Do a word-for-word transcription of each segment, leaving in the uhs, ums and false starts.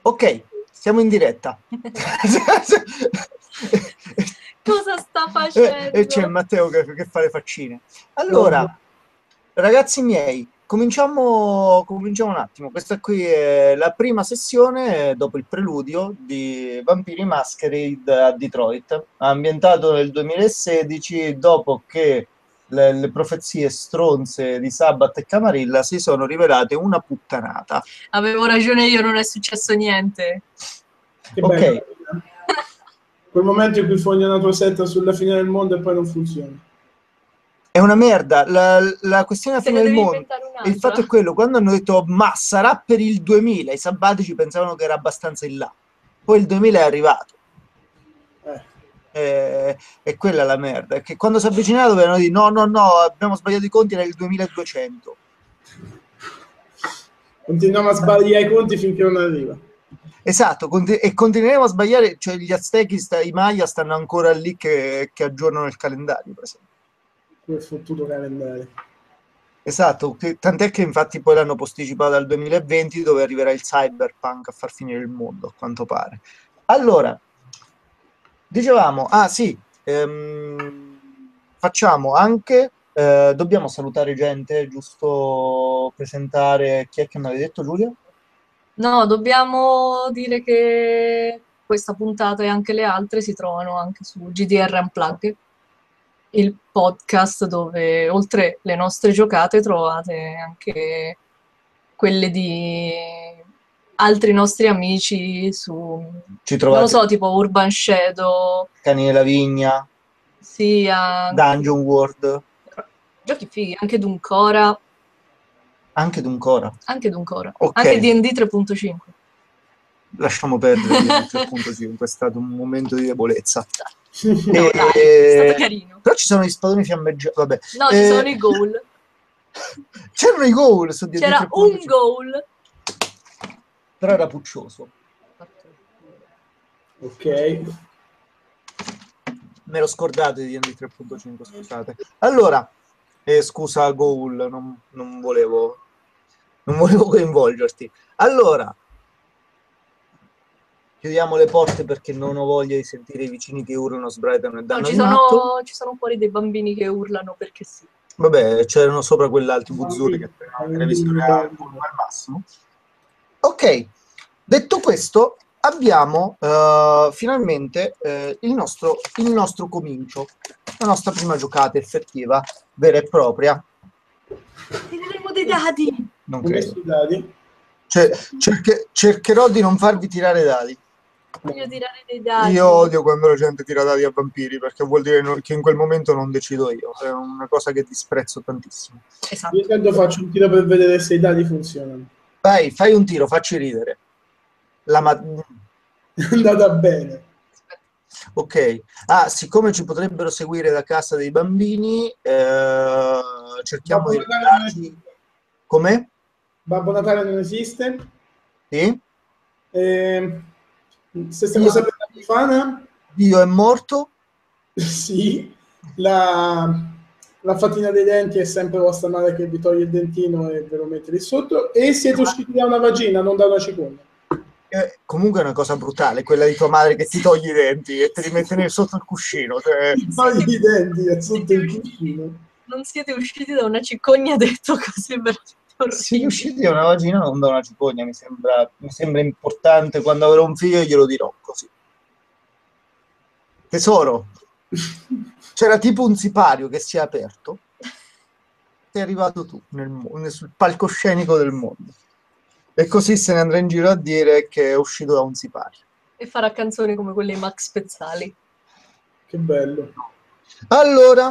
Ok, siamo in diretta. Cosa sta E, facendo? e c'è Matteo che, che fa le faccine. Allora, ragazzi miei, cominciamo, cominciamo un attimo. Questa qui è la prima sessione dopo il preludio di Vampiri Masquerade a Detroit, ambientato nel duemilasedici, dopo che le, le profezie stronze di Sabbath e Camarilla si sono rivelate una puttanata. Avevo ragione io, non è successo niente. Che Ok. bello. Quel momento in cui fogli una tua setta sulla fine del mondo e poi non funziona. È una merda, la, la questione alla Se fine ne del devi mondo. inventare E il fatto un'altra. è quello, quando hanno detto ma sarà per il duemila, i sabbatici pensavano che era abbastanza in là. Poi il duemila è arrivato. Eh. E, e quella è la merda. È che quando si avvicinava dovevano dire no, no, no, abbiamo sbagliato i conti, era il duemiladuecento. Continuiamo a sbagliare i conti finché non arriva. Esatto, conti- e continueremo a sbagliare, cioè gli Aztechi, sta- i Maya stanno ancora lì che, che aggiornano il calendario, per esempio. Quel fottuto calendario. Esatto, che- tant'è che infatti poi l'hanno posticipato al duemilaventi dove arriverà il cyberpunk a far finire il mondo, a quanto pare. Allora, dicevamo, ah sì, ehm, facciamo anche, eh, dobbiamo salutare gente, giusto presentare chi è che mi aveva detto Giulia? No, dobbiamo dire che questa puntata e anche le altre si trovano anche su G D R Unplugged, il podcast dove oltre le nostre giocate trovate anche quelle di altri nostri amici su, Ci non lo trovate so, tipo Urban Shadow, Cani della Vigna, sì, anche Dungeon World, giochi fighi, anche Duncora, anche Duncora. anche Duncora, Ok. anche D and D tre punto cinque. Lasciamo perdere il tre punto cinque, è stato un momento di debolezza. No, E- dai, è stato carino. Però ci sono gli spadoni fiammeggianti, vabbè. No, ci Eh, sono i goal. C'erano i goal su D and D C'era tre punto un cinque, goal. però era puccioso. Ok. Me l'ho scordato di D and D tre punto cinque, scusate. Allora, eh, scusa goal, non, non volevo non volevo coinvolgerti. Allora, chiudiamo le porte perché non ho voglia di sentire i vicini che urlano, sbraitano e No, danno ci di matto. sono, ci sono fuori dei bambini che urlano perché sì. Vabbè, c'erano sopra quell'altro buzzuri che tenevano il televisore al volume al massimo. Ok, detto questo, abbiamo uh, finalmente uh, il, nostro, il nostro comincio, la nostra prima giocata effettiva, vera e propria. Tireremo dei dadi. Non Ho messo credo. i dadi. Cioè, cerche- cercherò di non farvi tirare dadi. Voglio tirare dei dadi. Io odio quando la gente tira dadi a vampiri perché vuol dire no- che in quel momento non decido io, è una cosa che disprezzo tantissimo. Esatto. Io intanto faccio un tiro per vedere se i dadi funzionano. Vai, fai un tiro, facci ridere. La ma- È andata bene. Ok, ah, siccome ci potrebbero seguire da casa dei bambini, eh, cerchiamo Babbo di Natale non ricordarci. esiste. Come? Babbo Natale non esiste. Sì? Eh, se stiamo Dio, sempre la Befana, Dio è morto? sì. La, la fatina dei denti è sempre vostra madre che vi toglie il dentino e ve lo mette lì sotto. E siete usciti da una vagina, non da una ciconia. Eh, comunque è una cosa brutale, quella di tua madre che ti toglie i denti e te li mette nel- sotto il cuscino. Cioè... Ti togli i denti è sotto il cuscino. Non siete usciti da una cicogna, detto così veramente Siete orribile. usciti da una vagina, non da una cicogna, mi sembra, mi sembra importante. Quando avrò un figlio glielo dirò così. Tesoro, c'era tipo un sipario che si è aperto, sei arrivato tu nel, mo- nel- sul palcoscenico del mondo. E così se ne andrà in giro a dire che è uscito da un sipario. E farà canzoni come quelle di Max Pezzali. Che bello. Allora,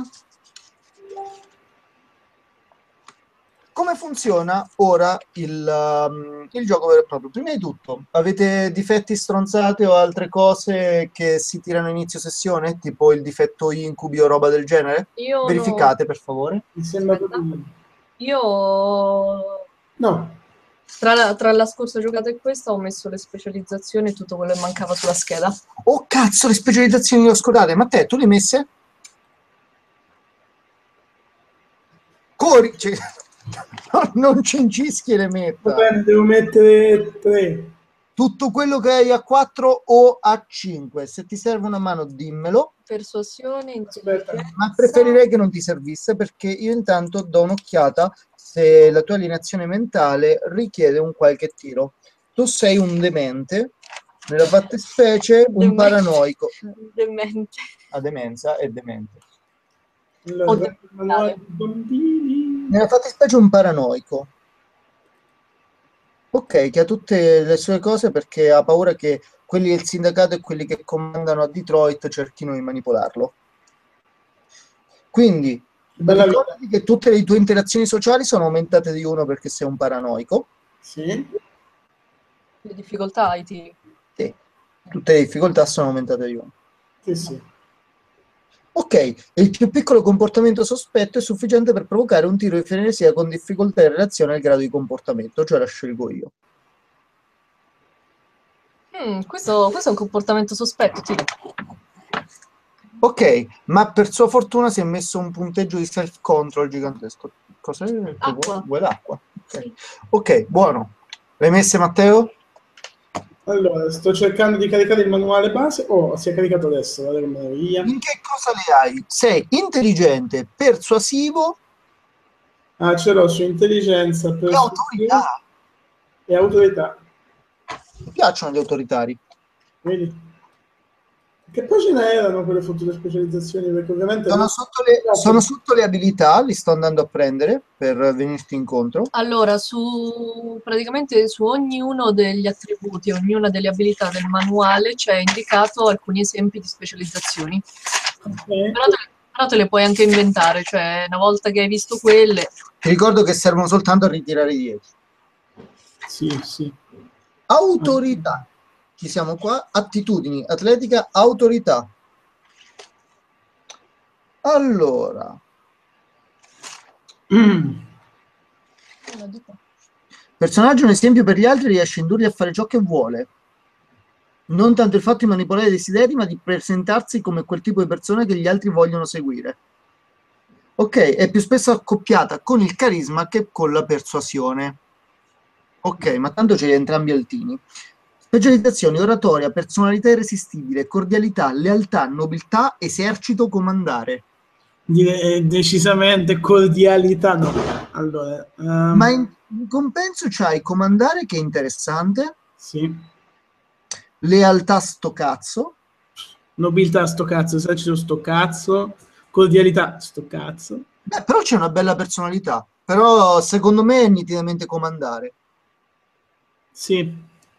come funziona ora il, um, il gioco vero e proprio? Prima di tutto, avete difetti stronzate o altre cose che si tirano a inizio sessione, tipo il difetto incubi o roba del genere? Io Verificate, per favore. Mi sembra Aspetta. proprio... Io No. tra la, tra la scorsa giocata e questa ho messo le specializzazioni e tutto quello che mancava sulla scheda. Oh cazzo, le specializzazioni le ho scordate. Ma te, tu le hai messe? Corri! Cioè, non cincischi e le Va metta. bene, devo mettere tre. Tutto quello che hai a quattro o a cinque. Se ti serve una mano, dimmelo. Persuasione, Aspetta. intelligenza. Ma preferirei che non ti servisse, perché io intanto do un'occhiata se la tua alienazione mentale richiede un qualche tiro. Tu sei un demente, nella fattispecie un Demente. paranoico. Demente. A demenza è demente. Allora, O il manuale di bambini. Nella fattispecie un paranoico. Ok, che ha tutte le sue cose perché ha paura che quelli del sindacato e quelli che comandano a Detroit cerchino di manipolarlo. Quindi, Bella vita. ricordati che tutte le tue interazioni sociali sono aumentate di uno perché sei un paranoico. Sì. Le difficoltà ai tiri. Sì, tutte le difficoltà sono aumentate di uno. Sì, sì. Ok, e il più piccolo comportamento sospetto è sufficiente per provocare un tiro di frenesia con difficoltà in relazione al grado di comportamento, cioè la scelgo io. Mm, questo, questo è un comportamento sospetto, tiri. Ok, ma per sua fortuna si è messo un punteggio di self-control gigantesco. Cos'è? Che Acqua. vuoi? Vuoi l'acqua? Ok. Sì. Ok, buono. L'hai messe, Matteo? Allora, sto cercando di caricare il manuale base. Oh, si è caricato adesso, guarda che meraviglia. In che cosa le hai? Sei intelligente, persuasivo Ah, ce l'ho su intelligenza, e persuasione autorità. e autorità. Mi piacciono gli autoritari. Vedi? Che pagine erano quelle future specializzazioni? Perché ovviamente Sono non... sotto, le, sono sotto le abilità, li sto andando a prendere per venirti incontro. Allora, su praticamente su ognuno degli attributi, ognuna delle abilità del manuale c'è indicato alcuni esempi di specializzazioni. Ok. Però te, però te le puoi anche inventare, cioè una volta che hai visto quelle. Ti ricordo che servono soltanto a ritirare dieci. Sì, sì. Autorità. Ci siamo qua. Attitudini, atletica, autorità. Allora. Mm. Personaggio un esempio per gli altri, riesce a indurli a fare ciò che vuole. Non tanto il fatto di manipolare i desideri, ma di presentarsi come quel tipo di persona che gli altri vogliono seguire. Ok, è più spesso accoppiata con il carisma che con la persuasione. Ok, ma tanto ce li hai entrambi altini. Specializzazioni, oratoria, personalità irresistibile, cordialità, lealtà, nobiltà, esercito, comandare. Direi decisamente cordialità, no. Allora, ehm, Ma in, in compenso c'hai comandare, che è interessante, sì. lealtà sto cazzo, Nobiltà sto cazzo, esercito sto cazzo, cordialità sto cazzo. beh, però c'è una bella personalità, però secondo me è nitidamente comandare. Sì.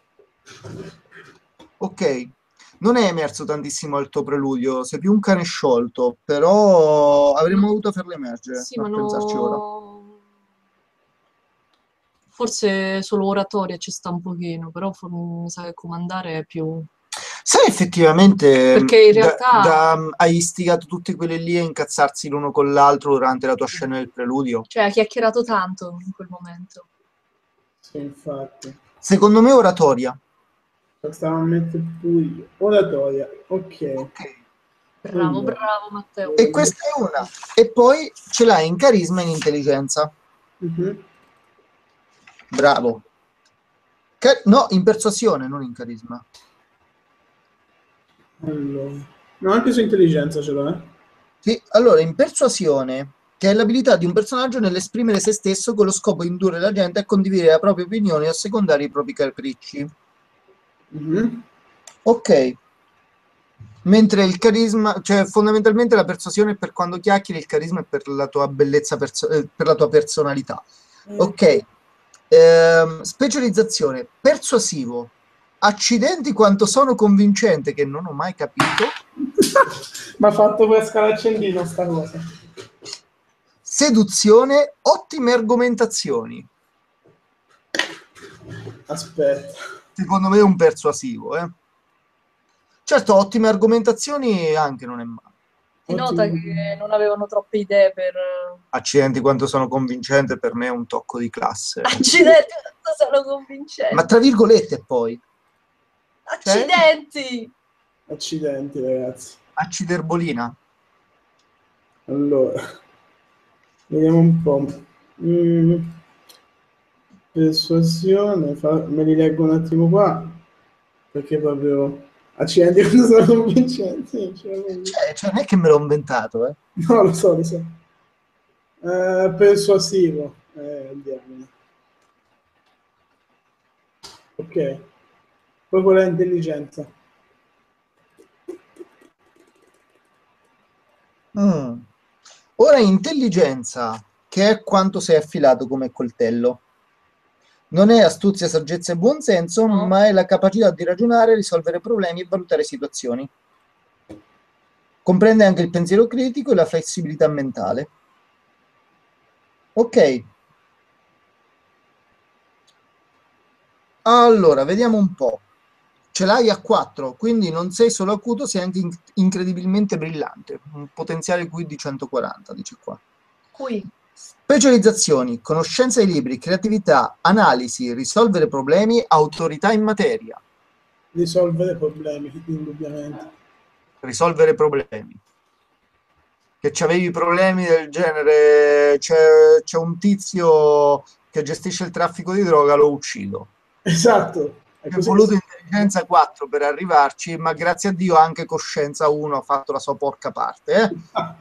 Ok, non è emerso tantissimo al tuo preludio, sei più un cane sciolto, però avremmo dovuto farlo emergere, Sì, a ma pensarci ora. no. Forse solo oratoria ci sta un pochino, però for- mi sa che comandare è più. Sai effettivamente Perché in da, realtà. da- hai istigato tutti quelli lì a incazzarsi l'uno con l'altro durante la tua scena del preludio? Cioè, ha chiacchierato tanto in quel momento. Sì, infatti. Secondo me oratoria. Lo stavo a mettere pure io. Oratoria, ok. Ok. Bravo, Allora. bravo Matteo. E questa è una. E poi ce l'hai in carisma e in intelligenza. Mhm. Bravo. Ca- no, in persuasione, non in carisma. Allora. No, anche su intelligenza ce l'ho, eh. Sì, allora, in persuasione, che è l'abilità di un personaggio nell'esprimere se stesso con lo scopo di indurre la gente a condividere la propria opinione e a secondare i propri capricci. Mhm. Ok. Mentre il carisma, cioè fondamentalmente la persuasione è per quando chiacchieri, il carisma è per la tua bellezza, perso- eh, per la tua personalità. Ok. Ehm, specializzazione, persuasivo. Accidenti quanto sono convincente, che non ho mai capito. Mi ha fatto pesca l'accendino sta cosa. Seduzione, ottime argomentazioni. Aspetta. Secondo me è un persuasivo, eh. Certo, ottime argomentazioni anche non è male. Si nota che non avevano troppe idee per. Accidenti quanto sono convincente, per me è un tocco di classe. Accidenti, quanto sono convincente. Ma tra virgolette poi. Cioè, Accidenti! Accidenti, ragazzi. acciderbolina. Allora, vediamo un po'. Mm. Persuasione, fa- me li leggo un attimo qua. perché proprio accidenti quando sono convincenti. Cioè, Cioè, cioè, non è che me l'ho inventato, eh. no, lo so, lo so. Uh, persuasivo. Eh, andiamo. Ok. Poi qual è intelligenza? Mm. Ora intelligenza, che è quanto sei affilato come coltello. Non è astuzia, saggezza e buonsenso, No. ma è la capacità di ragionare, risolvere problemi e valutare situazioni. Comprende anche il pensiero critico e la flessibilità mentale. Ok. Allora, vediamo un po'. Ce l'hai a quattro, quindi non sei solo acuto, sei anche in- incredibilmente brillante. Un potenziale Q I di centoquaranta, dice qua. Qui. Specializzazioni, conoscenza dei libri, creatività, analisi, risolvere problemi, autorità in materia. Risolvere problemi, indubbiamente. Risolvere problemi. Che c'avevi problemi del genere, c'è, c'è un tizio che gestisce il traffico di droga, lo uccido. Esatto. È Ho così voluto che... intelligenza quattro per arrivarci, ma grazie a Dio anche coscienza uno ha fatto la sua porca parte. Eh?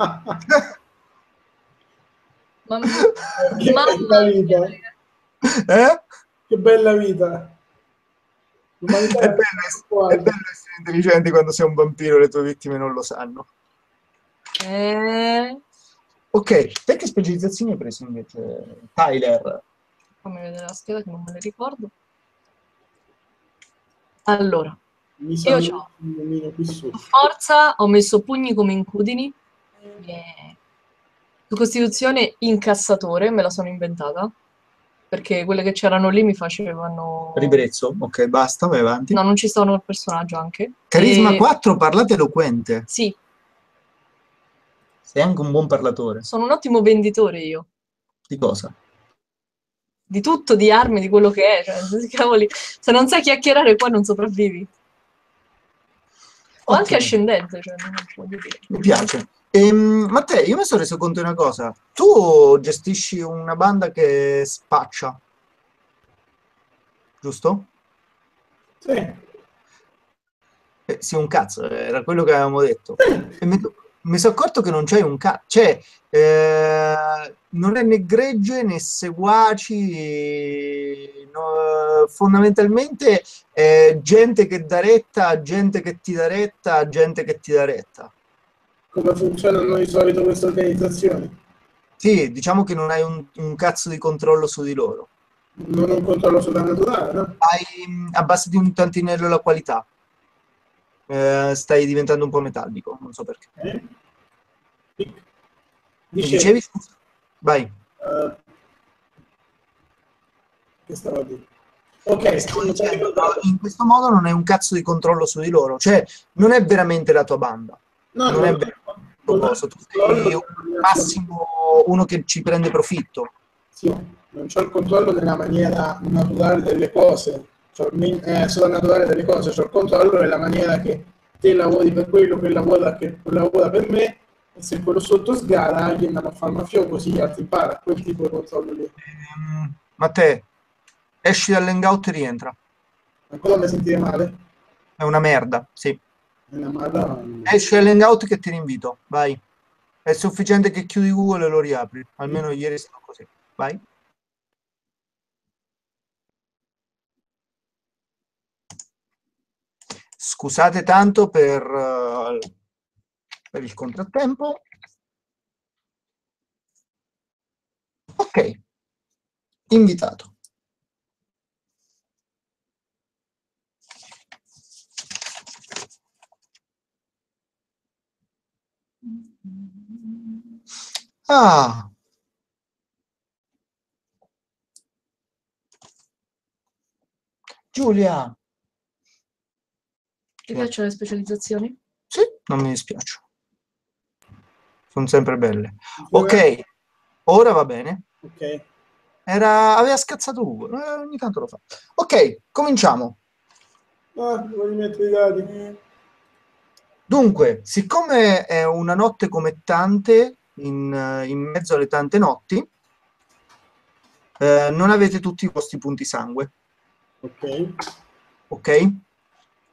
Ma, Che bella vita. Eh? Che bella vita. L'umanità È è bello, ess- è bello essere intelligenti quando sei un vampiro e le tue vittime non lo sanno. Eh... Ok, te che specializzazioni hai preso invece, Tyler? Fammi vedere la scheda che non me ne ricordo. Allora, Mi sa io un ho nomino qui sotto. forza, ho messo pugni come incudini. Eh, Su Costituzione incassatore, me la sono inventata. Perché quelle che c'erano lì mi facevano... Ribrezzo, ok, basta, vai avanti. No, non ci sono il personaggio anche. Carisma E... quattro, parlate eloquente. Sì, Sei anche un buon parlatore. sono un ottimo venditore io. Di cosa? Di tutto, di armi, di quello che è. Cioè, cavoli, se non sai chiacchierare qua non sopravvivi. O anche Ottimo, ascendente, cioè, non voglio dire. mi piace. Ehm, Matteo, io mi sono reso conto di una cosa. Tu gestisci una banda che spaccia, giusto? Sì. Eh, sì, un cazzo, era quello che avevamo detto. E mi, mi sono accorto che non c'hai un cazzo. Cioè, eh, non è né gregge né seguaci. No, fondamentalmente è gente che dà retta, gente che ti dà retta, gente che ti dà retta. Come funzionano di solito queste organizzazioni? Sì, diciamo che non hai un, un cazzo di controllo su di loro. Non ho un controllo sovrannaturale, no? Hai, mh, abbassati un tantinello la qualità. Eh, stai diventando un po' metallico, non so perché. Eh? Mi Dicevo, dicevi? Scusa? Vai. uh, che stavo a dire? Ok, Stavo mi sono dicendo, ricordato. in questo modo non hai un cazzo di controllo su di loro, cioè non è veramente la tua banda, No, non non è ho, veramente il tuo non ho coso, il tu controllo sei un della maniera massimo uno che ci prende profitto. sì, non c'ho il controllo della maniera naturale delle cose, c'ho il min- eh, sovrannaturale delle cose, c'ho il controllo della maniera che te lavori per quello, che lavora, che lavora per me, e se quello sotto sgara gli andiamo a fare il mafioso così gli altri impara, quel tipo di controllo lì. Ehm, Matteo, esci dall'hangout e rientra. Ancora mi sentire male? È una merda, sì. È una madonna. Esci dall'hangout che ti rinvito, vai. È sufficiente che chiudi Google e lo riapri, almeno ieri è stato così. Vai. Scusate tanto per, uh, per il contrattempo. Ok, invitato. Ah, Giulia. Ti piacciono le specializzazioni? Sì, non mi dispiace. Sono sempre belle. Funziona? Ok, ora va bene. Ok. Era... Aveva scazzato Google, eh, ogni tanto lo fa. Ok, cominciamo. Ah, devo rimettere i dati. Dunque, siccome è una notte come tante, in, eh, in mezzo alle tante notti, eh, non avete tutti i vostri punti sangue, Ok. ok?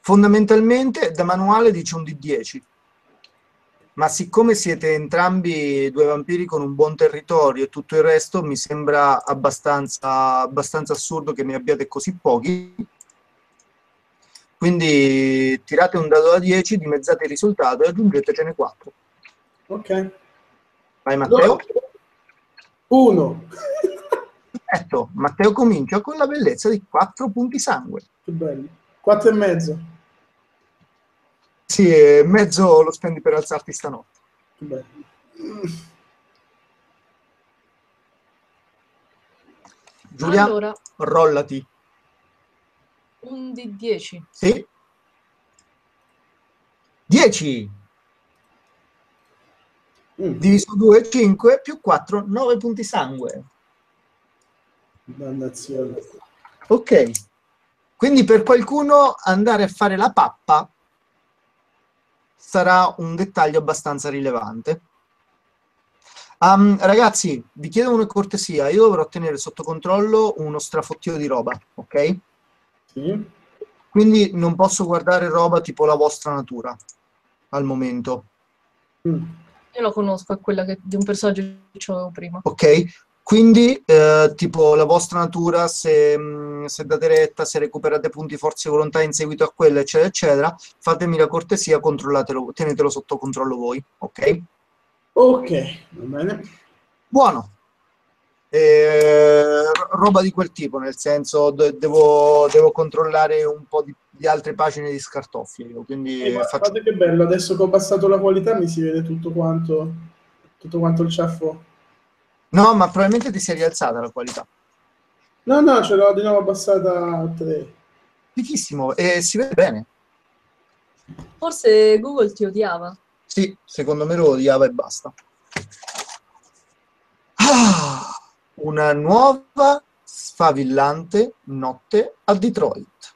Fondamentalmente da manuale dice un D dieci, ma siccome siete entrambi due vampiri con un buon territorio e tutto il resto, mi sembra abbastanza, abbastanza assurdo che ne abbiate così pochi. Quindi tirate un dado da dieci, dimezzate il risultato e aggiungetecene quattro. Ok. Vai Matteo. Uno. Perfetto, Matteo comincia con la bellezza di quattro punti sangue. Che bello. Quattro e mezzo. Sì, e mezzo lo spendi per alzarti stanotte. Che bello. Giulia, Allora, rollati. un D dieci. Sì. dieci. Mm. Diviso due, cinque, più quattro, nove punti sangue. Dannazione. Ok. Quindi per qualcuno andare a fare la pappa sarà un dettaglio abbastanza rilevante. Um, ragazzi, vi chiedo una cortesia. Io dovrò tenere sotto controllo uno strafottio di roba, ok? Sì. Quindi non posso guardare roba tipo la vostra natura al momento. Mm. Io lo conosco, è quella che, di un personaggio che avevo prima. Ok? Quindi, eh, tipo, la vostra natura, se, mh, se date retta, se recuperate punti forza e volontà in seguito a quella, eccetera, eccetera, fatemi la cortesia, controllatelo, tenetelo sotto controllo voi, ok? Ok, va bene. Buono. Eh, roba di quel tipo, nel senso, de- devo, devo controllare un po' di, di altre pagine di scartoffie, io, quindi Eh, faccio... guardate che bello, adesso che ho abbassato la qualità mi si vede tutto quanto, tutto quanto il ciaffo. No, ma probabilmente ti si è rialzata la qualità. No, no, ce l'ho di nuovo abbassata a tre. Fichissimo, e si vede bene. Forse Google ti odiava. Sì, secondo me lo odiava e basta. Ah, una nuova sfavillante notte a Detroit.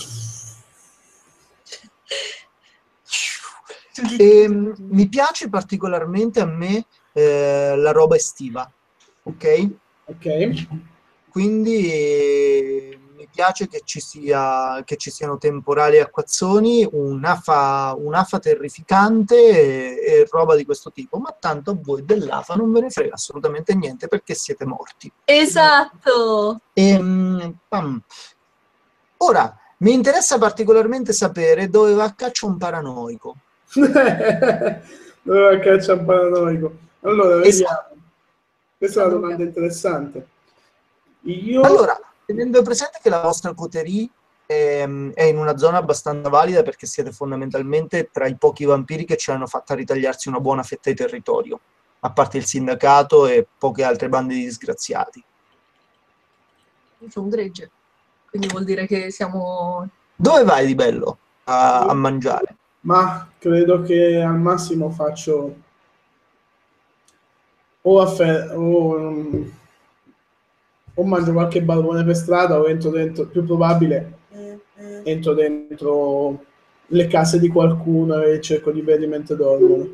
E, mh, mi piace particolarmente a me eh, la roba estiva, ok? Ok. Quindi eh, mi piace che ci sia, che ci siano temporali e acquazzoni, un'afa, un'afa terrificante e, e roba di questo tipo, ma tanto a voi dell'afa non ve ne frega assolutamente niente perché siete morti. Esatto! E, mm, pam. Ora, mi interessa particolarmente sapere dove va a caccia un paranoico. Doveva caccia un paranoico. Allora, Esatto. vediamo. Questa è una domanda interessante. Io... Allora, tenendo presente che la vostra coterie è, è in una zona abbastanza valida perché siete fondamentalmente tra i pochi vampiri che ce l'hanno fatta ritagliarsi una buona fetta di territorio, a parte il sindacato e poche altre bande di disgraziati. Io c'ho un gregge, quindi vuol dire che siamo... Dove vai di bello a, a mangiare? Ma credo che al massimo faccio o, a fe- o, um, o mangio qualche balbone per strada o entro dentro, più probabile, entro dentro le case di qualcuno e cerco di berli mentre dormono.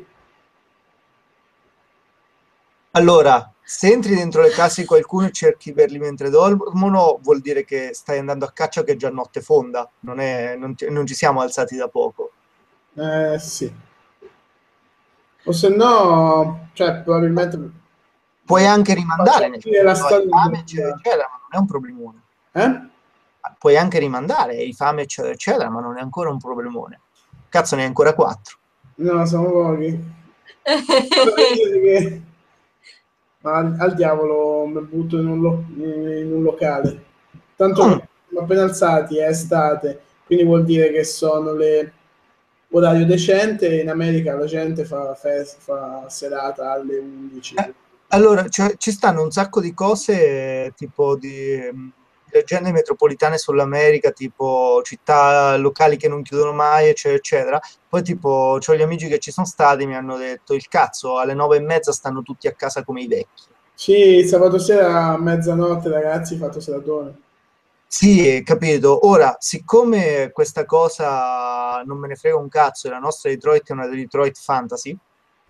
Allora, se entri dentro le case di qualcuno e cerchi di verli mentre dormono, vuol dire che stai andando a caccia che è già notte fonda, non, è, non, ti- non ci siamo alzati da poco. Eh sì. O se no, cioè probabilmente Puoi anche faccio rimandare, nel finire la senso, hai storia fame, di eccetera, eccetera, ma non è un problemone. eh? Puoi anche rimandare, hai fame, eccetera, eccetera, ma non è ancora un problemone. Cazzo, ne hai ancora quattro. No, siamo pochi. Che... Al, al diavolo mi butto in un, lo- in un locale. Tanto Mm. siamo appena alzati, è estate, quindi vuol dire che sono le orario decente e in America la gente fa, fest, fa serata alle undici. Eh, allora, cioè, ci stanno un sacco di cose, eh, tipo di mh, leggende metropolitane sull'America, tipo città locali che non chiudono mai, eccetera, eccetera. Poi, tipo, c'ho gli amici che ci sono stati, mi hanno detto, il cazzo, alle nove e mezza stanno tutti a casa come i vecchi. Sì, sabato sera a mezzanotte, ragazzi, fatto seratone. Sì, capito. Ora, siccome questa cosa non me ne frega un cazzo, e la nostra Detroit è una Detroit fantasy,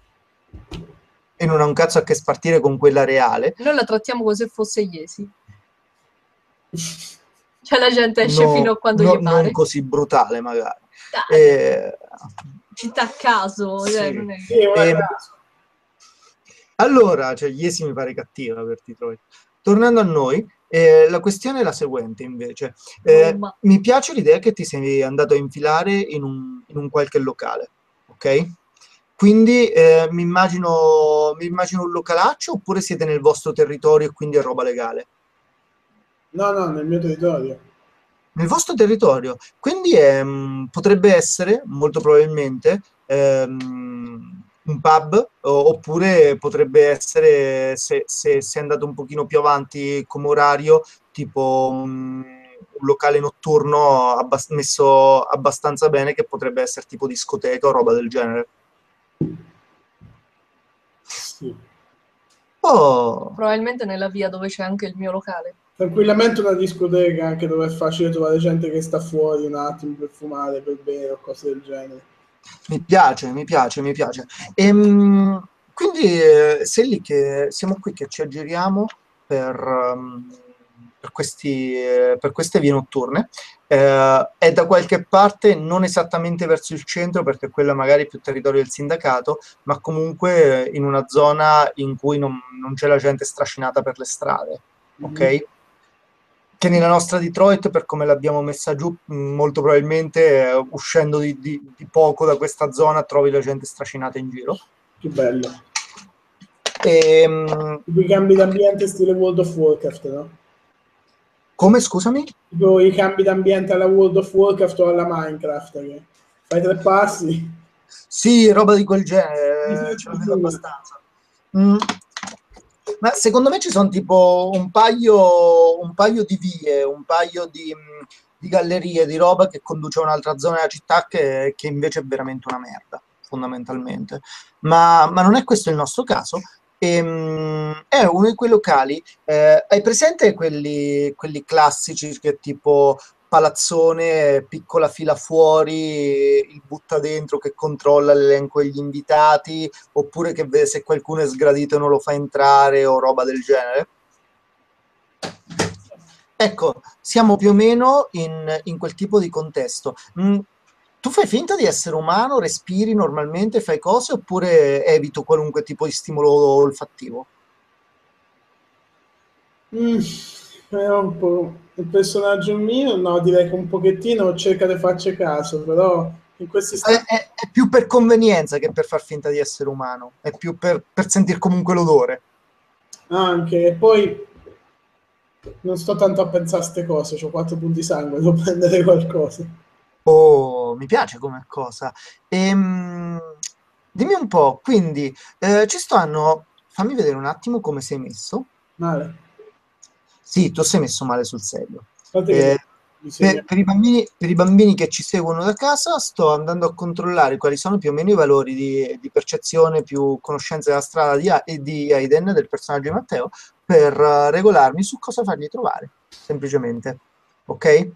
e non ha un cazzo a che spartire con quella reale, Noi la trattiamo come se fosse Iesi. Cioè la gente esce no, fino a quando no, gli pare. non così brutale magari. Dai, Eh, città a caso, cioè, sì. non è... Sì, una E, caso. allora, cioè, Iesi mi pare cattiva per Detroit. Tornando a noi, eh, la questione è la seguente invece. Eh, Roma. mi piace l'idea che ti sei andato a infilare in un, in un qualche locale, ok? Quindi eh, mi immagino, mi immagino un localaccio oppure siete nel vostro territorio e quindi è roba legale? No, no, nel mio territorio. Nel vostro territorio. Quindi ehm, potrebbe essere, molto probabilmente, ehm, un pub, o- oppure potrebbe essere, se, se, se è andato un pochino più avanti come orario, tipo un, un locale notturno abbas- messo abbastanza bene, che potrebbe essere tipo discoteca o roba del genere. Sì. Oh, Probabilmente nella via dove c'è anche il mio locale. Tranquillamente una discoteca anche dove è facile trovare gente che sta fuori un attimo per fumare, per bere o cose del genere. mi piace, mi piace, mi piace. Ehm, quindi eh, sei lì che siamo qui che ci aggiriamo per, ehm, per questi, eh, per queste vie notturne. Eh, è da qualche parte, non esattamente verso il centro, perché quella magari è più territorio del sindacato, ma comunque eh, in una zona in cui non, non c'è la gente strascinata per le strade, Mhm. ok? Che nella nostra Detroit, per come l'abbiamo messa giù, mh, molto probabilmente eh, uscendo di, di- di poco da questa zona trovi la gente strascinata in giro. Che bello. Ehm, Tipo i cambi d'ambiente stile World of Warcraft, no? come, scusami? Tipo i cambi d'ambiente alla World of Warcraft o alla Minecraft, che fai tre passi. Sì, roba di quel Sì, genere, sì, ce sì, la vedo sì. abbastanza. Mm. Ma secondo me ci sono tipo un paio, un paio di vie, un paio di, mh, di gallerie, di roba che conduce a un'altra zona della città che, che invece è veramente una merda, fondamentalmente. Ma, ma non è questo il nostro caso. Ehm, è uno di quei locali, eh, hai presente quelli, quelli classici che tipo palazzone, piccola fila fuori, il butta dentro che controlla l'elenco degli invitati, oppure che vede se qualcuno è sgradito e non lo fa entrare o roba del genere. Ecco, siamo più o meno in, in quel tipo di contesto. Mm, tu fai finta di essere umano, respiri normalmente, fai cose, oppure evito qualunque tipo di stimolo olfattivo? Mm, è un po' il personaggio mio, no, direi che un pochettino cerca di farci caso, però in questi È, istanti è- è più per convenienza che per far finta di essere umano, è più per, per sentire comunque l'odore. anche, e poi non sto tanto a pensare a ste cose, ho quattro punti sangue, devo prendere qualcosa. Oh, mi piace come cosa. Ehm, dimmi un po', quindi eh, ci stanno. Fammi vedere un attimo come sei messo. Male. Sì, tu sei messo male sul serio. Guarda che Eh, devo disegnare. per, per i bambini, per i bambini che ci seguono da casa, sto andando a controllare quali sono più o meno i valori di, di percezione più conoscenza della strada di, A- e di Aiden, del personaggio di Matteo, per eh, regolarmi su cosa fargli trovare, semplicemente. Ok?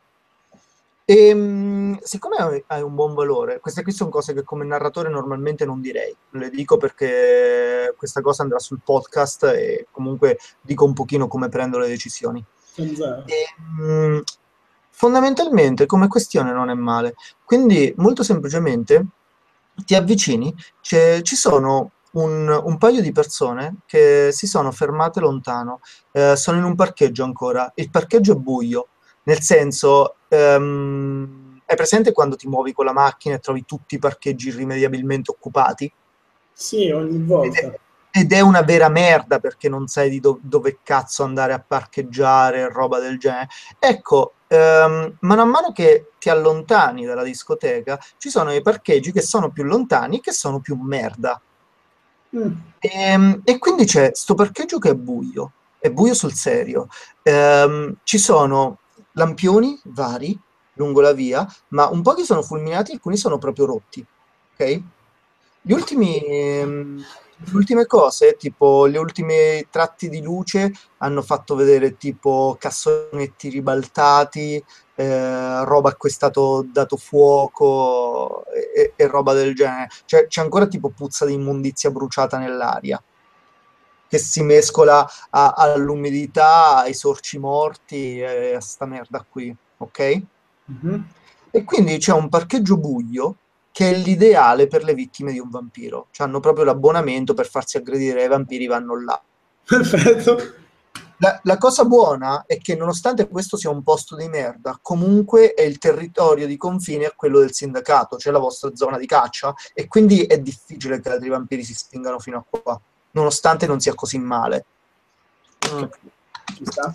E, siccome hai hai un buon valore, queste qui sono cose che come narratore normalmente non direi, le dico perché questa cosa andrà sul podcast e comunque dico un pochino come prendo le decisioni. Zanzara. E, mh, fondamentalmente come questione non è male, quindi molto semplicemente ti avvicini, c'è- ci sono un, un paio di persone che si sono fermate lontano, eh, sono in un parcheggio ancora, il parcheggio è buio. Nel senso, ehm, hai presente quando ti muovi con la macchina e trovi tutti i parcheggi irrimediabilmente occupati? Sì, ogni Ed volta. è, ed è una vera merda perché non sai di do- dove cazzo andare a parcheggiare, roba del genere. Ecco, ehm, mano a mano che ti allontani dalla discoteca, ci sono i parcheggi che sono più lontani e che sono più merda. Mm. Ehm, E, quindi c'è sto parcheggio che è buio, è buio sul serio. Ehm, ci sono lampioni vari lungo la via, ma un po' che sono fulminati, alcuni sono proprio rotti. Ok? Gli ultimi, ehm, le ultime cose, tipo le ultime tratti di luce, hanno fatto vedere tipo cassonetti ribaltati, eh, roba a cui è stato dato fuoco e, e roba del genere. Cioè, c'è ancora tipo puzza di immondizia bruciata nell'aria. che si mescola a- all'umidità, ai sorci morti, e a sta merda qui, ok? Mhm. E quindi c'è un parcheggio buio che è l'ideale per le vittime di un vampiro. Hanno proprio l'abbonamento per farsi aggredire dai vampiri, vanno là. Perfetto. La, la cosa buona è che nonostante questo sia un posto di merda, comunque è il territorio di confine a quello del sindacato, cioè la vostra zona di caccia, e quindi è difficile che altri vampiri si spingano fino a qua, nonostante non sia così male. Mm. Ci sta.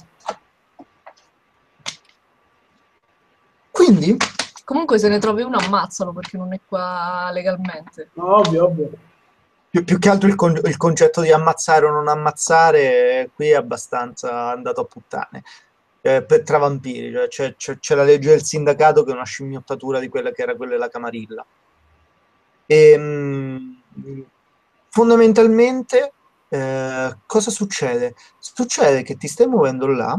Quindi, Comunque se ne trovi uno ammazzalo perché non è qua legalmente. No, ovvio, ovvio. più, più che altro il, con- il concetto di ammazzare o non ammazzare, eh, qui è abbastanza andato a puttane. Eh, per, tra vampiri, cioè, c'è, c'è- c'è la legge del sindacato che è una scimmiottatura di quella che era quella della Camarilla. E, mh, fondamentalmente, eh, cosa succede? Succede che ti stai muovendo là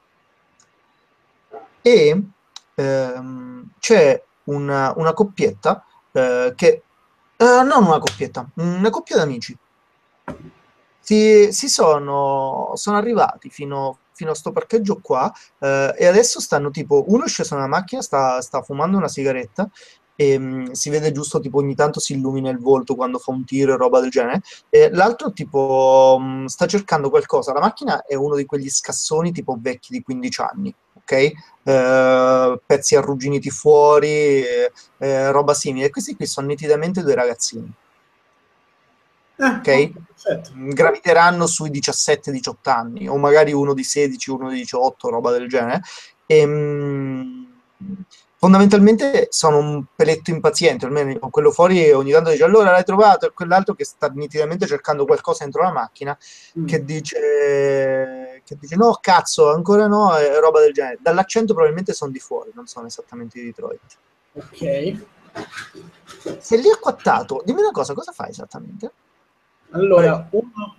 e ehm, c'è una, una coppietta eh, che... eh, non una coppietta, una coppia d'amici. Si, si sono, sono arrivati fino, fino a sto parcheggio qua eh, e adesso stanno tipo, uno è sceso nella macchina, sta, sta fumando una sigaretta e mh, si vede giusto tipo ogni tanto si illumina il volto quando fa un tiro e roba del genere, e l'altro tipo mh, sta cercando qualcosa. La macchina è uno di quegli scassoni tipo vecchi di quindici anni, ok? Eh, pezzi arrugginiti fuori, eh, eh, roba simile. Questi qui sono nitidamente due ragazzini, Eh, ok? perfetto. Graviteranno sui diciassette diciotto anni, o magari uno di sedici, uno di diciotto, roba del genere. E, mh, fondamentalmente sono un peletto impaziente, almeno quello fuori ogni tanto dice allora l'hai trovato, e quell'altro che sta nitidamente cercando qualcosa dentro la macchina Mm. che dice, che dice no cazzo ancora no, e roba del genere. Dall'accento probabilmente sono di fuori, non sono esattamente di Detroit. Ok. Se lì è acquattato, dimmi una cosa, cosa fai esattamente? Vabbè, Allora, uno,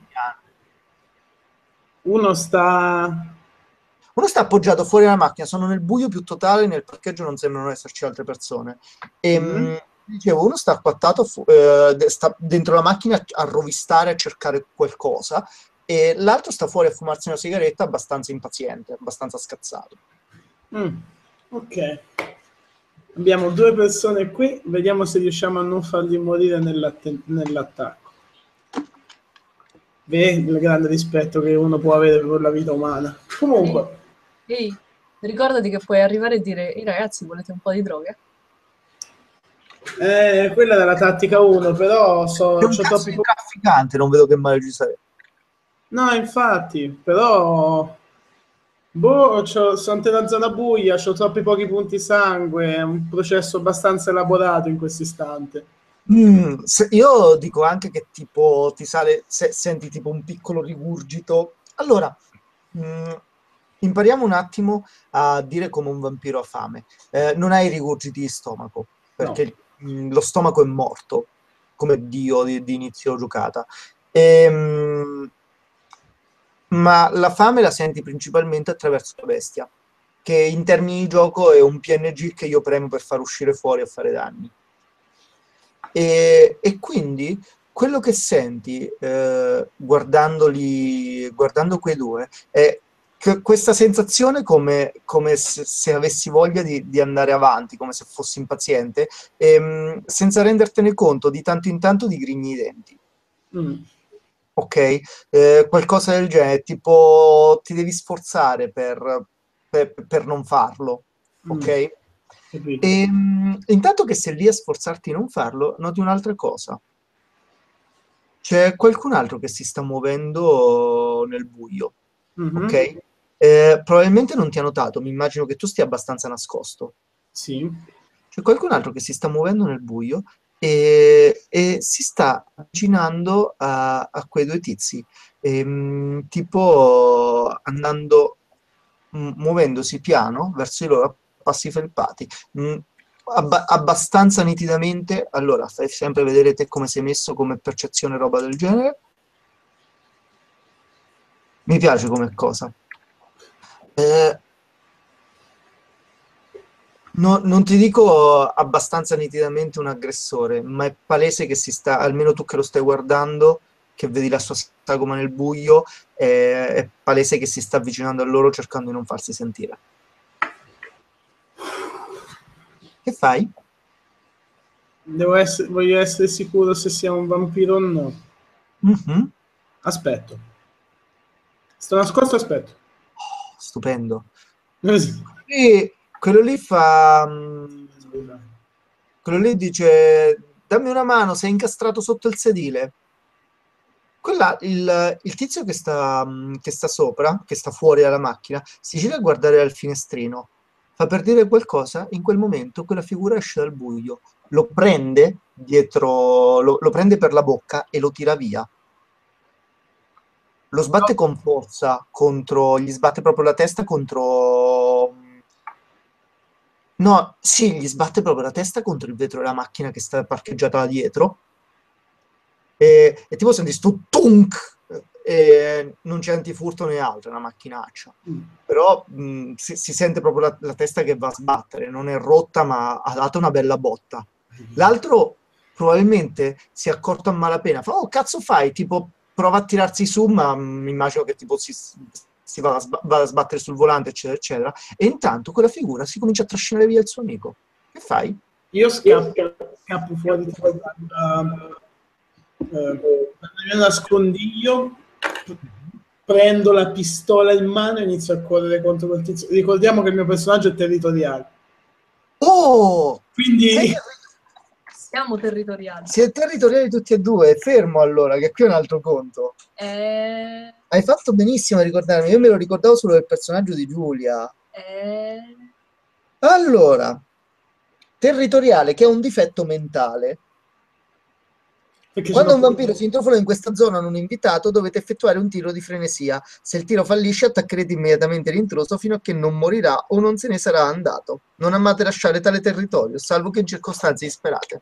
uno sta... uno sta appoggiato fuori dalla macchina, sono nel buio più totale, nel parcheggio non sembrano esserci altre persone. E, Mhm. mh, dicevo, uno sta acquattato fu- eh, de- sta dentro la macchina a rovistare, a cercare qualcosa, e l'altro sta fuori a fumarsi una sigaretta abbastanza impaziente, abbastanza scazzato. Mm. Ok. Abbiamo due persone qui, vediamo se riusciamo a non farli morire nell'atte- nell'attacco. Vedi il grande rispetto che uno può avere per la vita umana. Comunque, Ehi, ricordati che puoi arrivare e dire, ehi ragazzi, volete un po' di droga? eh, quella era la tattica uno, però so, C'è un c'ho cazzo troppi di po- trafficante, non vedo che male ci sarebbe. No, infatti, però... Boh, c'ho- sono nella zona buia, ho troppi pochi punti sangue, è un processo abbastanza elaborato in questo istante. Mm, se- io dico anche che tipo ti sale, se senti tipo un piccolo rigurgito. Allora, mm, impariamo un attimo a dire come un vampiro ha fame. Eh, non hai rigurgiti di stomaco, No. perché mm, lo stomaco è morto, come Dio di, di inizio giocata. Ehm, ma la fame la senti principalmente attraverso la bestia, che in termini di gioco è un P N G che io premo per far uscire fuori e fare danni. E, e quindi quello che senti eh, guardandoli, guardando quei due è che questa sensazione come, come se, se avessi voglia di, di andare avanti, come se fossi impaziente, ehm, senza rendertene conto di tanto in tanto di grigni i denti. Mm, Ok? Eh, qualcosa del genere, tipo ti devi sforzare per, per- per non farlo, mm, ok? capito. E, mh, intanto che sei lì a sforzarti di non farlo, noti un'altra cosa. C'è qualcun altro che si sta muovendo nel buio, Mhm. ok? Eh, probabilmente non ti ha notato, mi immagino che tu stia abbastanza nascosto. Sì. C'è qualcun altro che si sta muovendo nel buio e, e si sta avvicinando a, a quei due tizi, ehm, tipo andando, m- muovendosi piano verso i loro a passi felpati. Mm, abba- abbastanza nitidamente. Allora, fai sempre vedere te come sei messo come percezione, roba del genere. Mi piace come cosa. Eh, No- non ti dico abbastanza nitidamente un aggressore, ma è palese che si sta, almeno tu che lo stai guardando, che vedi la sua sagoma nel buio, è, è palese che si sta avvicinando a loro cercando di non farsi sentire. Che fai? Devo essere, voglio essere sicuro se sia un vampiro o no. Mm-hmm. Aspetto. Sto nascosto, aspetto. Oh, stupendo. E quello lì fa... Quello lì dice, dammi una mano, sei incastrato sotto il sedile. Quella, il, il tizio che sta, che sta sopra, che sta fuori dalla macchina, si gira a guardare dal finestrino, fa per dire qualcosa, in quel momento quella figura esce dal buio, lo prende dietro, lo, lo prende per la bocca e lo tira via. Lo sbatte con forza contro, gli sbatte proprio la testa contro... No, sì, gli sbatte proprio la testa contro il vetro della macchina che sta parcheggiata là dietro. E, e tipo senti sto tunk e non c'è antifurto né altro, è una macchinaccia. Mm. Però mh, si, si sente proprio la, la testa che va a sbattere, non è rotta ma ha dato una bella botta. L'altro probabilmente si è accorto a malapena, fa oh cazzo fai, tipo prova a tirarsi su ma mi immagino che tipo si, si va, a sb- va a sbattere sul volante eccetera eccetera e intanto quella figura si comincia a trascinare via il suo amico. Che fai? Io scappo, scappo fuori da... Uh, nel nascondiglio, prendo la pistola in mano e inizio a correre contro quel tizio. Ricordiamo che il mio personaggio è territoriale. Oh! Quindi sei... siamo territoriali. Siete territoriali tutti e due. Fermo allora, che qui è un altro conto. Eh... Hai fatto benissimo a ricordarmi. Io me lo ricordavo solo del personaggio di Giulia. Eh... Allora, territoriale che è un difetto mentale. Perché quando un vampiro si intrufola in questa zona non invitato, dovete effettuare un tiro di frenesia. Se il tiro fallisce, attaccherete immediatamente l'intruso fino a che non morirà o non se ne sarà andato. Non amate lasciare tale territorio, salvo che in circostanze disperate.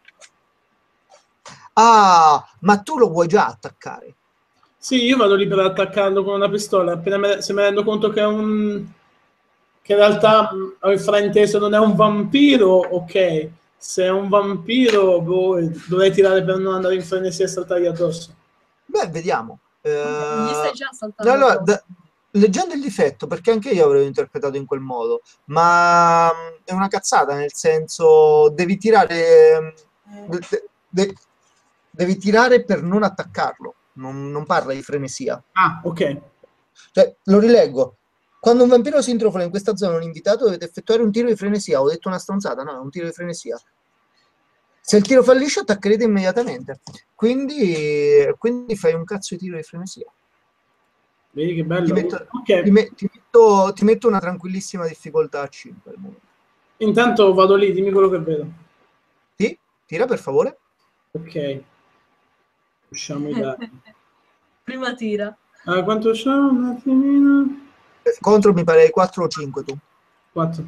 Ah, ma tu lo vuoi già attaccare? Sì, io vado lì per attaccarlo con una pistola. Appena me, se mi rendo conto che è un... che in realtà ho il frainteso non è un vampiro, ok. Se è un vampiro, boh, dovrei tirare per non andare in frenesia e saltargli addosso. Beh, vediamo. Gli stai già saltando allora, da, leggendo il difetto, perché anche io avrei interpretato in quel modo, ma è una cazzata, nel senso, devi tirare... De, de, devi tirare per non attaccarlo, non, non parla di frenesia. Ah, ok. Cioè, lo rileggo. Quando un vampiro si intrufola in questa zona non invitato, dovete effettuare un tiro di frenesia. Ho detto una stronzata? No, è un tiro di frenesia. Se il tiro fallisce, attaccherete immediatamente. Quindi, quindi fai un cazzo di tiro di frenesia. Vedi che bello. Ti metto, okay. ti, me, ti, metto, ti metto una tranquillissima difficoltà a cinque al momento. Intanto vado lì, dimmi quello che vedo. Sì? Tira per favore. Ok. Usciamo i dati. Prima tira. Ah, quanto c'ho? Un attimino. Contro mi pare quattro o cinque tu. quattro.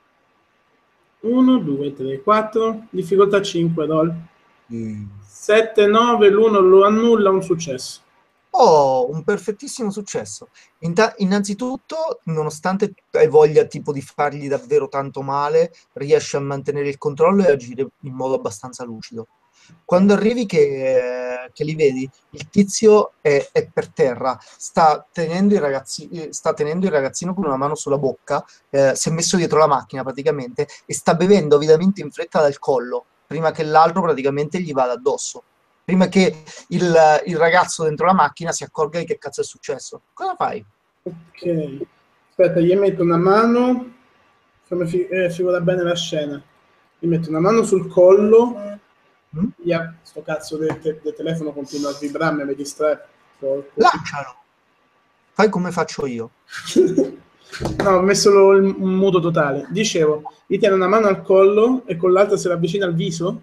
uno, due, tre, quattro. Difficoltà cinque, Dol. Mm. sette, nove, l'uno lo annulla, un successo. Oh, un perfettissimo successo. Inta- innanzitutto, nonostante hai voglia tipo di fargli davvero tanto male, riesci a mantenere il controllo e agire in modo abbastanza lucido. Quando arrivi che, che li vedi, il tizio è, è per terra, sta tenendo, i ragazzi, sta tenendo il ragazzino con una mano sulla bocca, eh, si è messo dietro la macchina praticamente e sta bevendo avidamente in fretta dal collo, prima che l'altro praticamente gli vada addosso. Prima che il, il ragazzo dentro la macchina si accorga di che cazzo è successo. Cosa fai? Ok. Aspetta, gli metto una mano, fammi fi- eh, figura bene la scena. Gli metto una mano sul collo. Mm? Yeah, sto cazzo del, te- del telefono continua a vibrarmi, mi distrae. Lancialo. Fai come faccio io. No, ho messo lo, il muto totale. Dicevo, gli tiene una mano al collo e con l'altra se l'avvicina al viso.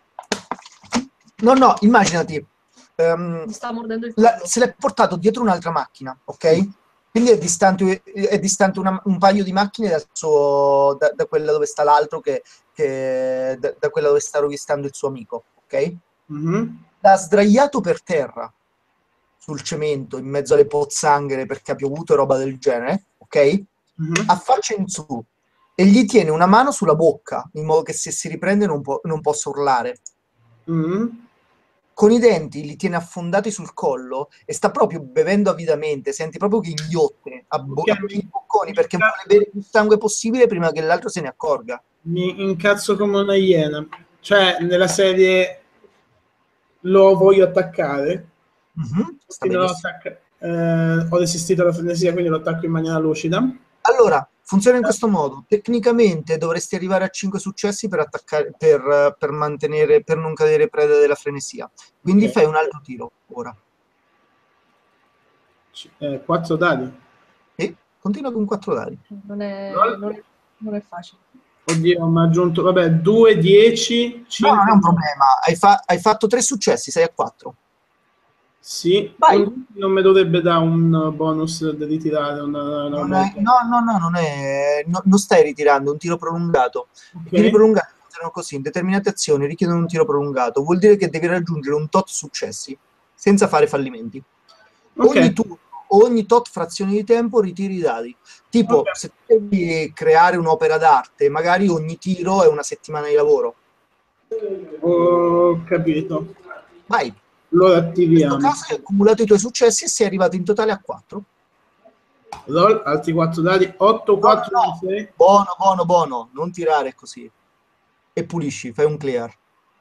No, no, immaginati. Um, sta mordendo il la, se l'è portato dietro un'altra macchina, ok? Mm. Quindi è distante, è distante una, un paio di macchine dal suo, da, da quella dove sta l'altro, che, che da, da quella dove sta rovistando il suo amico, ok? Mm-hmm. L'ha sdraiato per terra, sul cemento, in mezzo alle pozzanghere perché ha piovuto e roba del genere, ok? Mm-hmm. A faccia in su e gli tiene una mano sulla bocca, in modo che se si riprende non, può, non possa urlare. Mm-hmm. con i denti li tiene affondati sul collo e sta proprio bevendo avidamente, senti proprio che inghiotte a, bo- a pieni bocconi perché vuole bere più sangue possibile prima che l'altro se ne accorga. Mi incazzo come una iena, cioè nella serie lo voglio attaccare, Mhm, sta quindi lo benissimo. attacca- eh, ho resistito alla frenesia, quindi lo attacco in maniera lucida. Allora, funziona in questo modo. Tecnicamente dovresti arrivare a cinque successi per attaccare, per, per mantenere, per non cadere preda della frenesia. Quindi Ok. fai un altro tiro ora. Eh, quattro dadi. E continua con quattro dadi. Non è, Lol. non è, non è facile. Oddio, mi ha aggiunto, vabbè, due, dieci, No, cinque. non è un problema. Hai, fa- hai fatto tre successi, sei a quattro. Sì, Vai. non mi dovrebbe dare un bonus da ritirare una, una Non è- volta. no, no, no, non è, no- non stai ritirando, è un tiro prolungato. I tiri Ok, prolungati funzionano così, in determinate azioni richiedono un tiro prolungato, vuol dire che devi raggiungere un tot successi senza fare fallimenti. Ogni ok, turno, ogni tot frazioni di tempo ritiri i dadi. Tipo, ok. se tu devi creare un'opera d'arte, magari ogni tiro è una settimana di lavoro. Ho capito. Vai. Lo In questo attiviamo. caso hai accumulato i tuoi successi e sei arrivato in totale a quattro. Roll, altri quattro dadi, otto, No, no, quattro, no. sei. Buono, buono, buono. Non tirare così. E pulisci, fai un clear.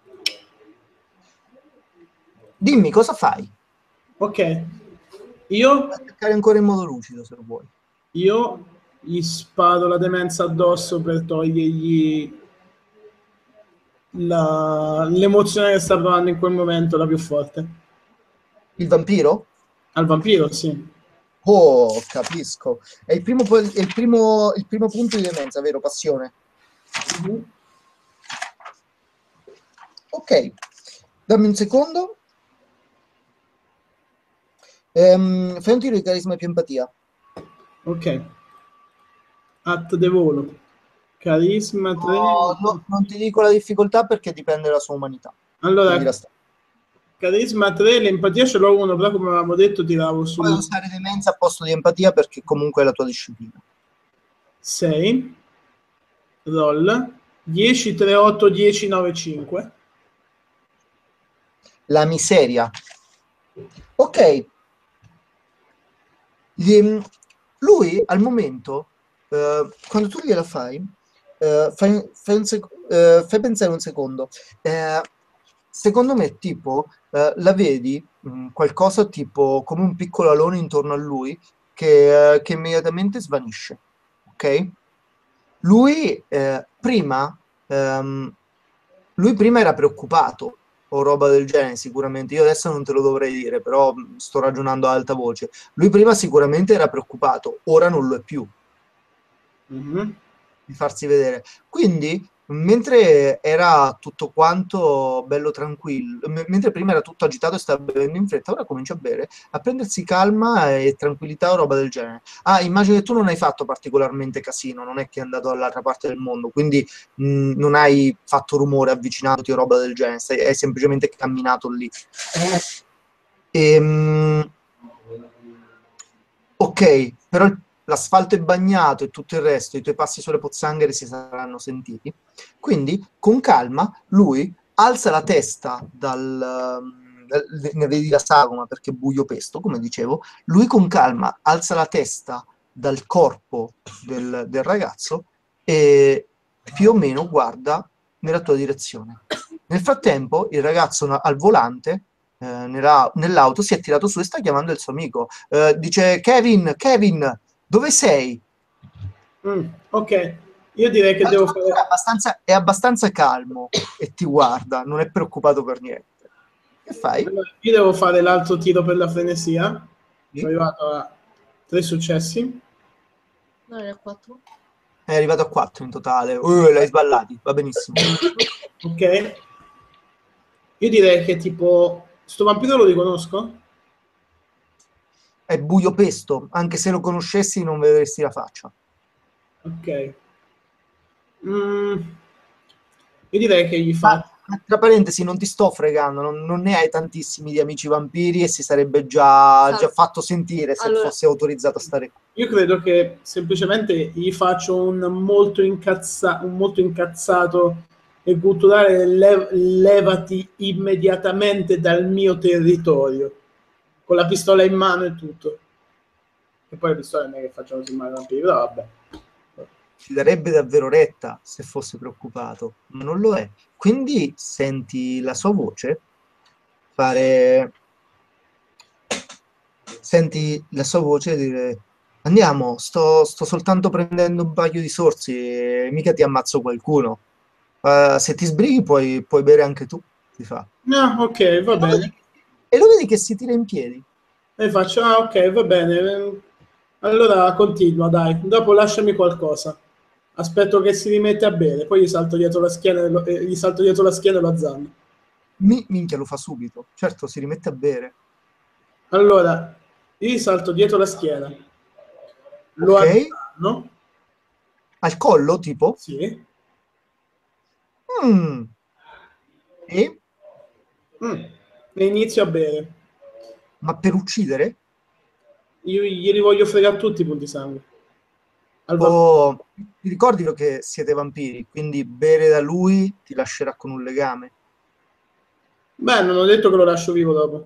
Dimmi, cosa fai? Ok, io, Puoi attaccare ancora in modo lucido, se lo vuoi. io gli sparo la demenza addosso per togliergli la- l'emozione che sta provando in quel momento, la più forte. Il vampiro? Al vampiro, sì. Oh, capisco. È il primo, po- è il primo, il primo punto di demenza, vero? Passione. Mhm. Ok, dammi un secondo. Ehm, fai un tiro di carisma e più empatia. Ok, atto de volo. Carisma tre. No, no, non ti dico la difficoltà perché dipende dalla sua umanità. Quindi la Allora, sta- carisma tre, l'empatia ce l'ho uno, però come avevamo detto tiravo Puoi sul usare demenza a posto di empatia perché comunque è la tua disciplina. sei. Roll. dieci, tre, otto, dieci, nove, cinque. La miseria. Ok. Gli- Lui al momento, eh, quando tu gliela fai, eh, fai, fai un sec- eh, fai pensare un secondo. Eh, secondo me, tipo, eh, la vedi mh, qualcosa tipo come un piccolo alone intorno a lui che, eh, che immediatamente svanisce. Ok? Lui eh, prima, ehm, lui prima era preoccupato o roba del genere, sicuramente. Io adesso non te lo dovrei dire, però mh, sto ragionando a alta voce. Lui prima sicuramente era preoccupato, ora non lo è più Mhm. di farsi vedere. Quindi, mentre era tutto quanto bello tranquillo, m- mentre prima era tutto agitato e stava bevendo in fretta, ora comincia a bere, a prendersi calma e tranquillità o roba del genere. Ah, immagino che tu non hai fatto particolarmente casino, non è che è andato dall'altra parte del mondo, quindi mh, non hai fatto rumore avvicinandoti o roba del genere, sei, hai semplicemente camminato lì. Ehm, ok, però il- l'asfalto è bagnato e tutto il resto, i tuoi passi sulle pozzanghere si saranno sentiti. Quindi, con calma, lui alza la testa dal... um, dal- ne vedi la sagoma perché è buio pesto, come dicevo. Lui con calma alza la testa dal corpo del, del ragazzo e più o meno guarda nella tua direzione. Nel frattempo, il ragazzo na- al volante, eh, nella- nell'auto, si è tirato su e sta chiamando il suo amico. Eh, dice: Kevin, Kevin, dove sei? Mm, ok, io direi che devo L'altro è fare. abbastanza, è abbastanza calmo e ti guarda, non è preoccupato per niente. Che fai? Allora, io devo fare l'altro tiro per la frenesia. Sono Sì. arrivato a tre successi. Non è quattro. È arrivato a quattro in totale. Uh, l'hai sballati, va benissimo. Ok. Io direi che tipo. Sto vampiro lo riconosco? È buio pesto, anche se lo conoscessi non vedresti la faccia. Ok. Mm, io direi che gli Ma, faccio. tra parentesi, non ti sto fregando, non, non ne hai tantissimi di amici vampiri e si sarebbe già, già fatto sentire se Allora- fosse autorizzato a stare qui. Io credo che semplicemente gli faccio un molto, incazza- un molto incazzato e culturale, le- levati immediatamente dal mio territorio, con la pistola in mano e tutto. E poi le pistole non è che facciano così male vampiri, però vabbè. Ci darebbe davvero retta se fosse preoccupato, ma non lo è. Quindi senti la sua voce fare... Senti la sua voce dire: andiamo, sto, sto soltanto prendendo un paio di sorsi e mica ti ammazzo qualcuno. Uh, se ti sbrighi puoi, puoi bere anche tu, ti fa. No, ok, va E lo bene. vedi, e lo vedi che si tira in piedi. E faccio, ah, ok, va bene. Allora continua, dai. Dopo lasciami qualcosa. Aspetto che si rimette a bere, poi gli salto dietro la schiena e lo, eh, gli salto dietro la schiena e lo azzanno. Mi, minchia, lo fa subito. Certo, si rimette a bere. Allora, gli salto dietro la schiena. Lo Ok? azzanno. Al collo, tipo? Sì. Mm. E? Mm. E inizio a bere. Ma per uccidere? Io glieli voglio fregare tutti i punti sangue. Al vampiro. O ti ricordi che siete vampiri, quindi bere da lui ti lascerà con un legame? Beh, non ho detto che lo lascio vivo dopo.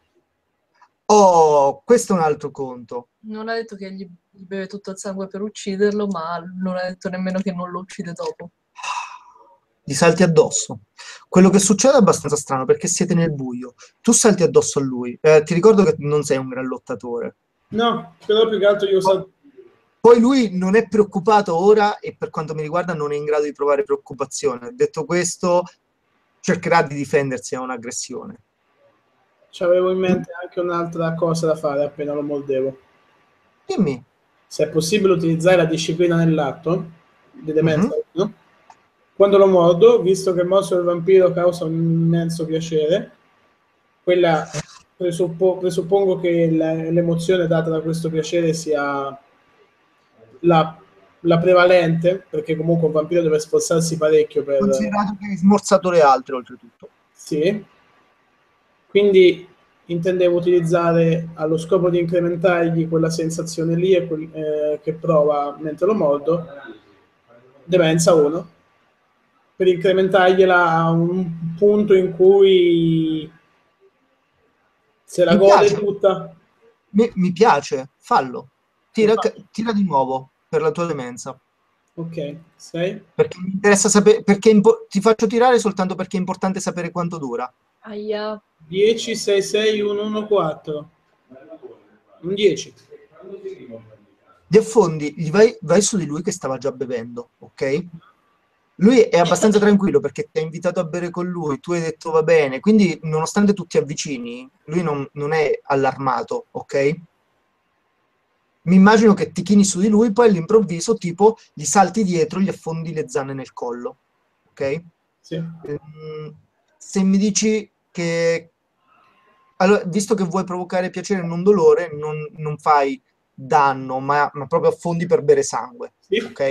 Oh, questo è un altro conto. Non ha detto che gli, gli beve tutto il sangue per ucciderlo, ma non ha detto nemmeno che non lo uccide dopo. Gli salti addosso. Quello che succede è abbastanza strano perché siete nel buio. Tu salti addosso a lui. Eh, ti ricordo che non sei un gran lottatore. No, però più che altro io salto. Poi lui non è preoccupato ora e per quanto mi riguarda non è in grado di provare preoccupazione. Detto questo, cercherà di difendersi da un'aggressione. C'avevo in mente anche un'altra cosa da fare appena lo mordevo. Dimmi. Se è possibile utilizzare la disciplina nell'atto di Mhm. demenza uno, quando lo mordo, visto che il mostro del vampiro causa un immenso piacere, quella presuppo- presuppongo che la- l'emozione data da questo piacere sia la, la prevalente, perché comunque un vampiro deve sforzarsi parecchio per... Considerato che hai smorzato le altre, oltretutto. Sì, quindi intendevo utilizzare allo scopo di incrementargli quella sensazione lì e quel- eh, che prova mentre lo mordo, demenza uno, per incrementargliela a un punto in cui se la Mi gode piace, tutta. mi, mi piace, fallo. Lo Tira, faccio. tira di nuovo per la tua demenza. Ok, sei? Perché mi interessa sapere, perché è impo- ti faccio tirare soltanto perché è importante sapere quanto dura. Aia. dieci, sei, sei, uno, uno, quattro. Un dieci. Di affondi, gli vai, vai su di lui che stava già bevendo, ok? Lui è abbastanza tranquillo perché ti ha invitato a bere con lui, tu hai detto va bene, quindi nonostante tu ti avvicini, lui non, non è allarmato, ok? Mi immagino che ti chini su di lui, poi all'improvviso tipo gli salti dietro, gli affondi le zanne nel collo, ok? Sì. Ehm, se mi dici che allora, visto che vuoi provocare piacere e non dolore, non, non fai danno, ma, ma proprio affondi per bere sangue, Sì? ok?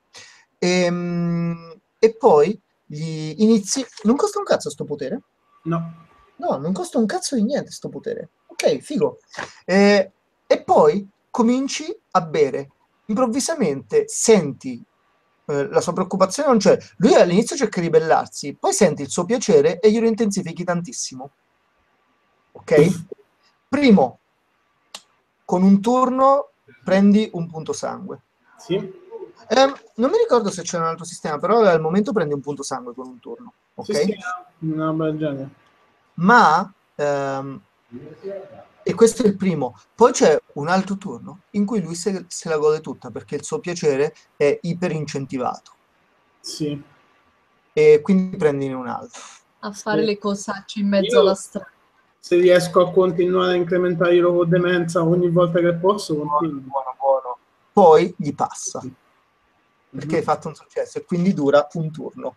Ehm, E, poi gli inizi... Non costa un cazzo sto potere? No. No, non costa un cazzo di niente sto potere. Ok, figo. Eh, e poi cominci a bere. Improvvisamente senti eh, la sua preoccupazione non c'è. Lui all'inizio cerca di ribellarsi, poi senti il suo piacere e glielo intensifichi tantissimo. Ok? Primo, con un turno prendi un punto sangue. Sì? Ehm, non mi ricordo se c'è un altro sistema, però al momento prendi un punto sangue con un turno. Sì, Ok? sì, una roba del genere. Ma ehm, e questo è il primo. Poi c'è un altro turno in cui lui se, se la gode tutta perché il suo piacere è iper incentivato Sì. e quindi prendine un altro. A fare Sì. le cosacce in mezzo Io, alla strada. se riesco a continuare a incrementare il con demenza ogni volta che posso, Buono, continuo. buono, buono. Poi gli passa perché hai Mhm. fatto un successo e quindi dura un turno.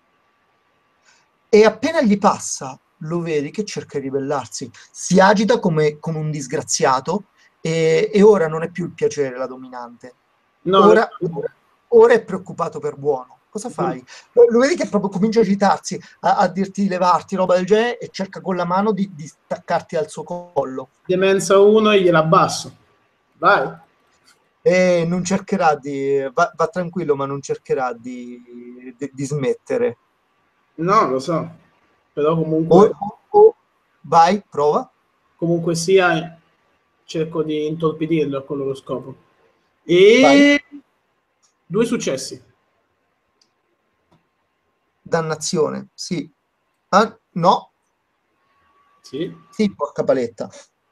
E appena gli passa, lo vedi che cerca di ribellarsi, si agita come, come un disgraziato e, e ora non è più il piacere la dominante. No, le- Ora, ora è preoccupato per buono. Cosa fai? Lo, lo vedi che proprio comincia a agitarsi, a, a dirti di levarti, roba del genere, e cerca con la mano di, di staccarti al suo collo. demenza uno e gliela abbasso. Vai. E non cercherà di... Va, va tranquillo, ma non cercherà di, di, di smettere. No, lo so, però O, comunque, o- o- vai, prova. comunque sia, cerco di intorpidirlo a quello lo scopo. Vai. E due successi. Dannazione, sì. Ah, no, Sì. sì, porca paletta.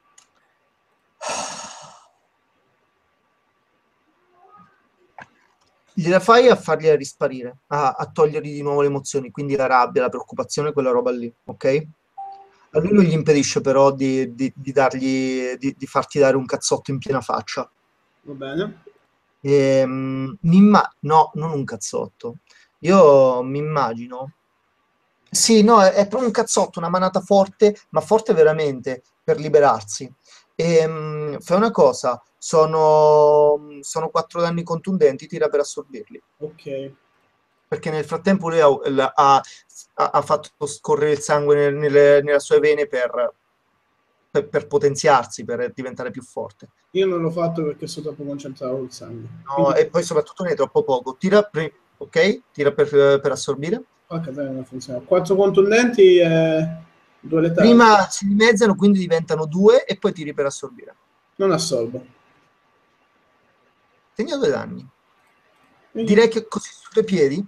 Gliela fai a fargliela risparire, a, a togliergli di nuovo le emozioni, quindi la rabbia, la preoccupazione, quella roba lì, ok? A lui non gli impedisce però di, di- di dargli, di, di farti dare un cazzotto in piena faccia. Va bene. Ehm, mi imma- no, non un cazzotto. Io mi immagino. Sì, no, è, è proprio un cazzotto, una manata forte, ma forte veramente per liberarsi. Ehm, fai una cosa, sono, sono quattro danni contundenti, tira per assorbirli. Ok. Perché nel frattempo lui ha, la- ha- ha- ha fatto scorrere il sangue nel- nelle, nelle sue vene per, per- per potenziarsi, per diventare più forte. Io non l'ho fatto perché sono troppo concentrato col sangue. No, Quindi, e poi soprattutto ne hai troppo poco. Tira, pre- ok? Tira per, per assorbire. porca troia, non funziona. Quattro contundenti e due letali. Prima si dimezzano, quindi diventano due e poi tiri per assorbire. Non assorbo. Segna due danni. Quindi, Direi che così sui tuoi piedi,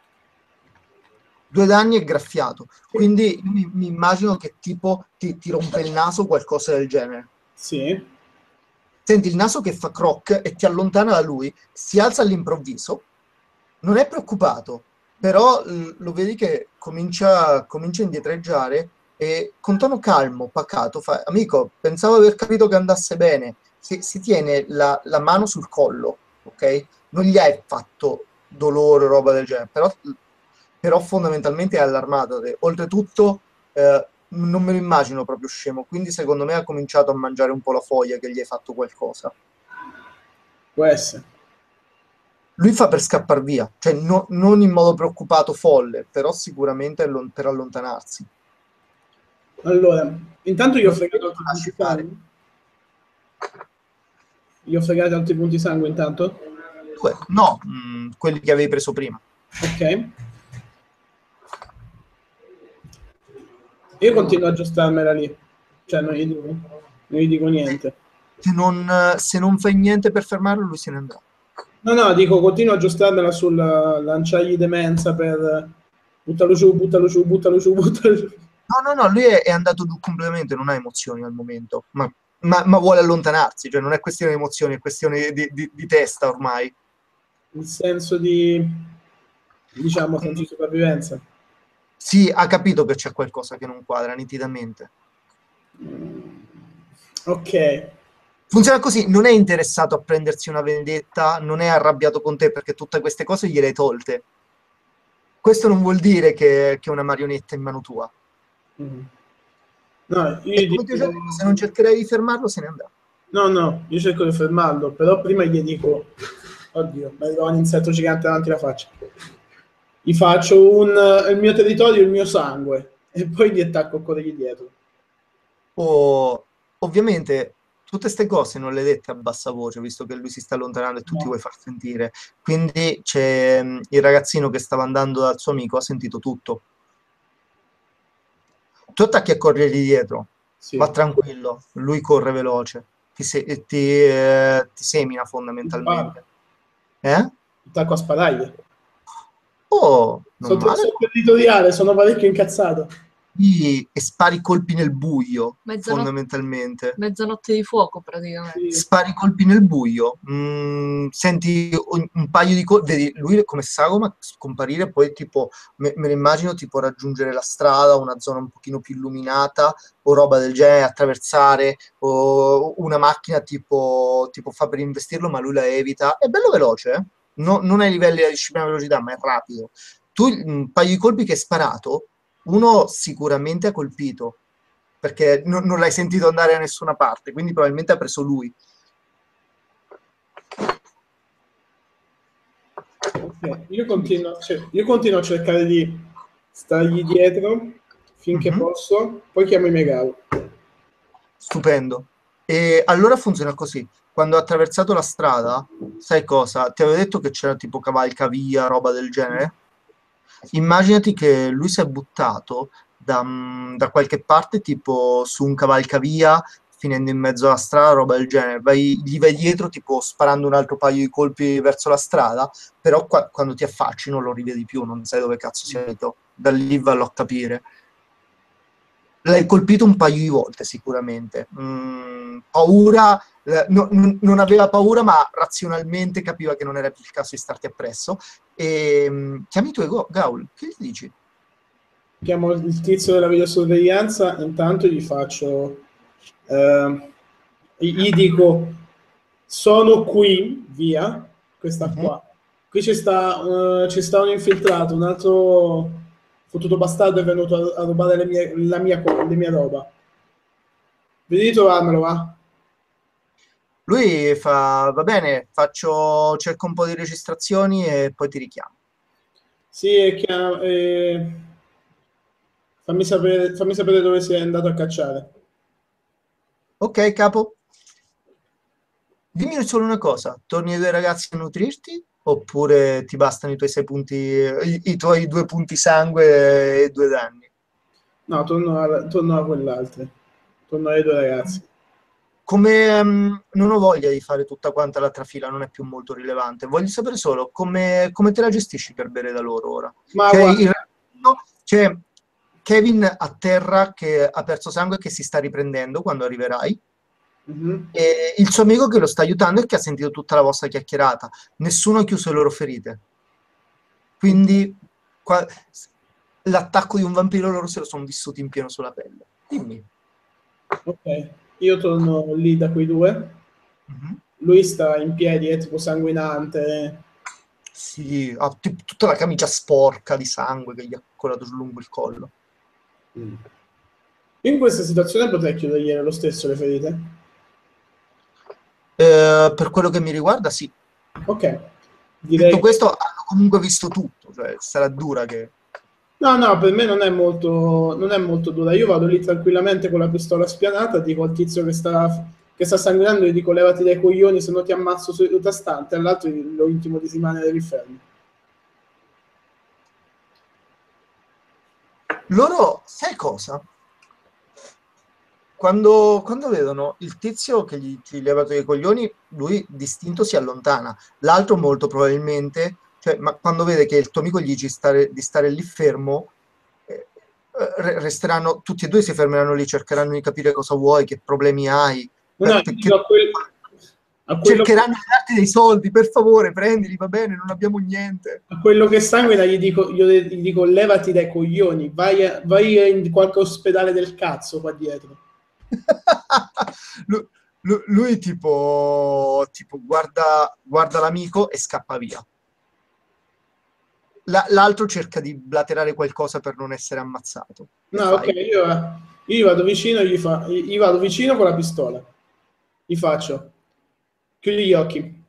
due danni e graffiato. Quindi io mi, mi immagino che tipo ti, ti rompe il naso o qualcosa del genere. sì. Senti il naso che fa croc e ti allontana da lui, si alza all'improvviso, non è preoccupato, però l- lo vedi che comincia, comincia a indietreggiare e con tono calmo, pacato, fa, amico, pensavo di aver capito che andasse bene, si, si tiene la, la mano sul collo, ok? Non gli hai fatto dolore o roba del genere, però, però fondamentalmente è allarmato. te. Oltretutto, eh, non me lo immagino proprio scemo, quindi secondo me ha cominciato a mangiare un po' la foglia che gli hai fatto qualcosa. Può essere. Lui fa per scappare via, cioè no- non in modo preoccupato, folle, però sicuramente allon- per allontanarsi. Allora, intanto gli ho Non so fregato che altri lo lasci punti fare. sangue. Gli ho fregato altri punti sangue intanto. Due, no, mh, quelli che avevi preso prima. Ok. Io continuo a aggiustarmela lì. Cioè, non gli dico, non gli dico niente. Se non, se non fai niente per fermarlo, lui se ne andrà. No, no, dico, continuo a aggiustarmela sul lanciargli demenza per buttalo giù, buttalo giù, buttalo giù, buttalo giù. No, no, no, lui è, è andato giù completamente, non ha emozioni al momento, ma, ma- ma vuole allontanarsi, cioè non è questione di emozioni, è questione di, di- di testa ormai. Il senso di, diciamo, senso di sopravvivenza. Sì, ha capito che c'è qualcosa che non quadra nitidamente. Ok. Funziona così, non è interessato a prendersi una vendetta, non è arrabbiato con te perché tutte queste cose gliele hai tolte. Questo non vuol dire che, che è una marionetta in mano tua. Mm. No, io E gli come ti ho già dico, detto, se non cercherai di fermarlo, se ne andrà. no, no, io cerco di fermarlo, però prima gli dico, oddio, mi arriva un insetto gigante davanti alla faccia. Gli faccio un, il mio territorio, il mio sangue, e poi gli attacco ancora lì dietro. O, ovviamente tutte queste cose non le dette a bassa voce, visto che lui si sta allontanando e tu ti No. vuoi far sentire. Quindi c'è mh, il ragazzino che stava andando dal suo amico, ha sentito tutto. Tu attacchi a corrergli dietro, Sì. va tranquillo, lui corre veloce, ti, se- ti, eh, ti semina fondamentalmente. Eh? Attacco a sparaglie. Oh, non Sono, male. sono territoriale, sono parecchio incazzato. Sì, e spari colpi nel buio, Mezzanotte, fondamentalmente. mezzanotte di fuoco praticamente. Sì. Spari colpi nel buio, mm, senti un, un paio di colpi, vedi lui come sagoma scomparire, poi tipo, me, me lo immagino tipo raggiungere la strada, una zona un pochino più illuminata o roba del genere, attraversare, o una macchina tipo, tipo fa per investirlo, ma lui la evita. È bello veloce, eh? No- non ai livelli della disciplina della velocità, ma è rapido. Tu un paio di colpi che hai sparato, uno sicuramente ha colpito, perché non, non l'hai sentito andare da nessuna parte, quindi probabilmente ha preso lui. Ok, Io continuo, cioè, io continuo a cercare di stargli dietro finché Mhm. posso, poi chiamo i miei cavi. Stupendo. E allora funziona così. Quando ho attraversato la strada, sai cosa? Ti avevo detto che c'era tipo cavalcavia, roba del genere? Immaginati che lui si è buttato da, da qualche parte, tipo su un cavalcavia, finendo in mezzo alla strada, roba del genere. Vai, gli vai dietro, tipo sparando un altro paio di colpi verso la strada, però qua, quando ti affacci non lo rivedi più, non sai dove cazzo sia andato. Da lì vallo a capire. L'hai colpito un paio di volte sicuramente. Mm, paura, eh, no- non non aveva paura, ma razionalmente capiva che non era più il caso di starti appresso. E mm, chiami i tuoi go- Gaul, che gli dici? Chiamo il tizio della videosorveglianza, intanto gli faccio, eh, gli dico, sono qui, via, questa Mhm. qua. Qui ci sta, eh, ci sta un infiltrato, un altro fottuto bastardo è venuto a, a rubare le mie, la mia, co- le mie roba. Vedi di trovarmelo, va? Lui fa, va bene, faccio, cerco un po' di registrazioni e poi ti richiamo. Sì, e chiam- e fammi sapere, fammi sapere dove sei andato a cacciare. Ok, capo? Dimmi solo una cosa, torni ai due ragazzi a nutrirti oppure ti bastano i tuoi sei punti, i, i tuoi due punti sangue e due danni? No, torno a, torno a quell'altro. Torno ai due ragazzi. Come ehm, non ho voglia di fare tutta quanta l'altra fila, non è più molto rilevante. Voglio sapere solo come, come te la gestisci per bere da loro ora. Ma C'è guarda, il ragazzino- c'è Kevin a terra che ha perso sangue e che si sta riprendendo quando arriverai. mhm. E il suo amico che lo sta aiutando e che ha sentito tutta la vostra chiacchierata. Nessuno ha chiuso le loro ferite. Quindi qua- l'attacco di un vampiro loro se lo sono vissuti in pieno sulla pelle. Dimmi. Ok, io torno lì da quei due. Mhm. Lui sta in piedi, è tipo sanguinante. Sì, ha t- tutta la camicia sporca di sangue che gli ha colato lungo il collo. Mm. In questa situazione potrei chiudergli lo stesso le ferite. Eh, per quello che mi riguarda, sì. Ok, Detto direi che... questo, hanno comunque visto tutto, cioè sarà dura che... No, no, per me non è molto, non è molto dura. Io vado lì tranquillamente con la pistola spianata, dico al tizio che sta, che sta sanguinando, gli dico levati dai coglioni, se no ti ammazzo seduta stante, all'altro lo intimo di rimanere lì fermo. Loro, sai cosa? Quando, quando vedono il tizio che gli ti levato i coglioni, lui distinto si allontana. L'altro molto probabilmente, cioè, ma quando vede che il tuo amico gli dice stare- di stare lì fermo, eh, eh, resteranno, tutti e due si fermeranno lì, cercheranno di capire cosa vuoi, che problemi hai, No, no, per- io perché dico a, quel, a quello, cercheranno di darti dei soldi, per favore, prendili, va bene, non abbiamo niente. a quello che sanguina gli dico, io gli dico levati dai coglioni, vai, a- vai in qualche ospedale del cazzo qua dietro. Lu- lu- Lui, tipo, tipo guarda, guarda l'amico e scappa via. La- l'altro cerca di blaterare qualcosa per non essere ammazzato. Che No, ok, fai? io, io gli vado vicino, gli, fa, gli vado vicino con la pistola, gli faccio, chiudi gli occhi.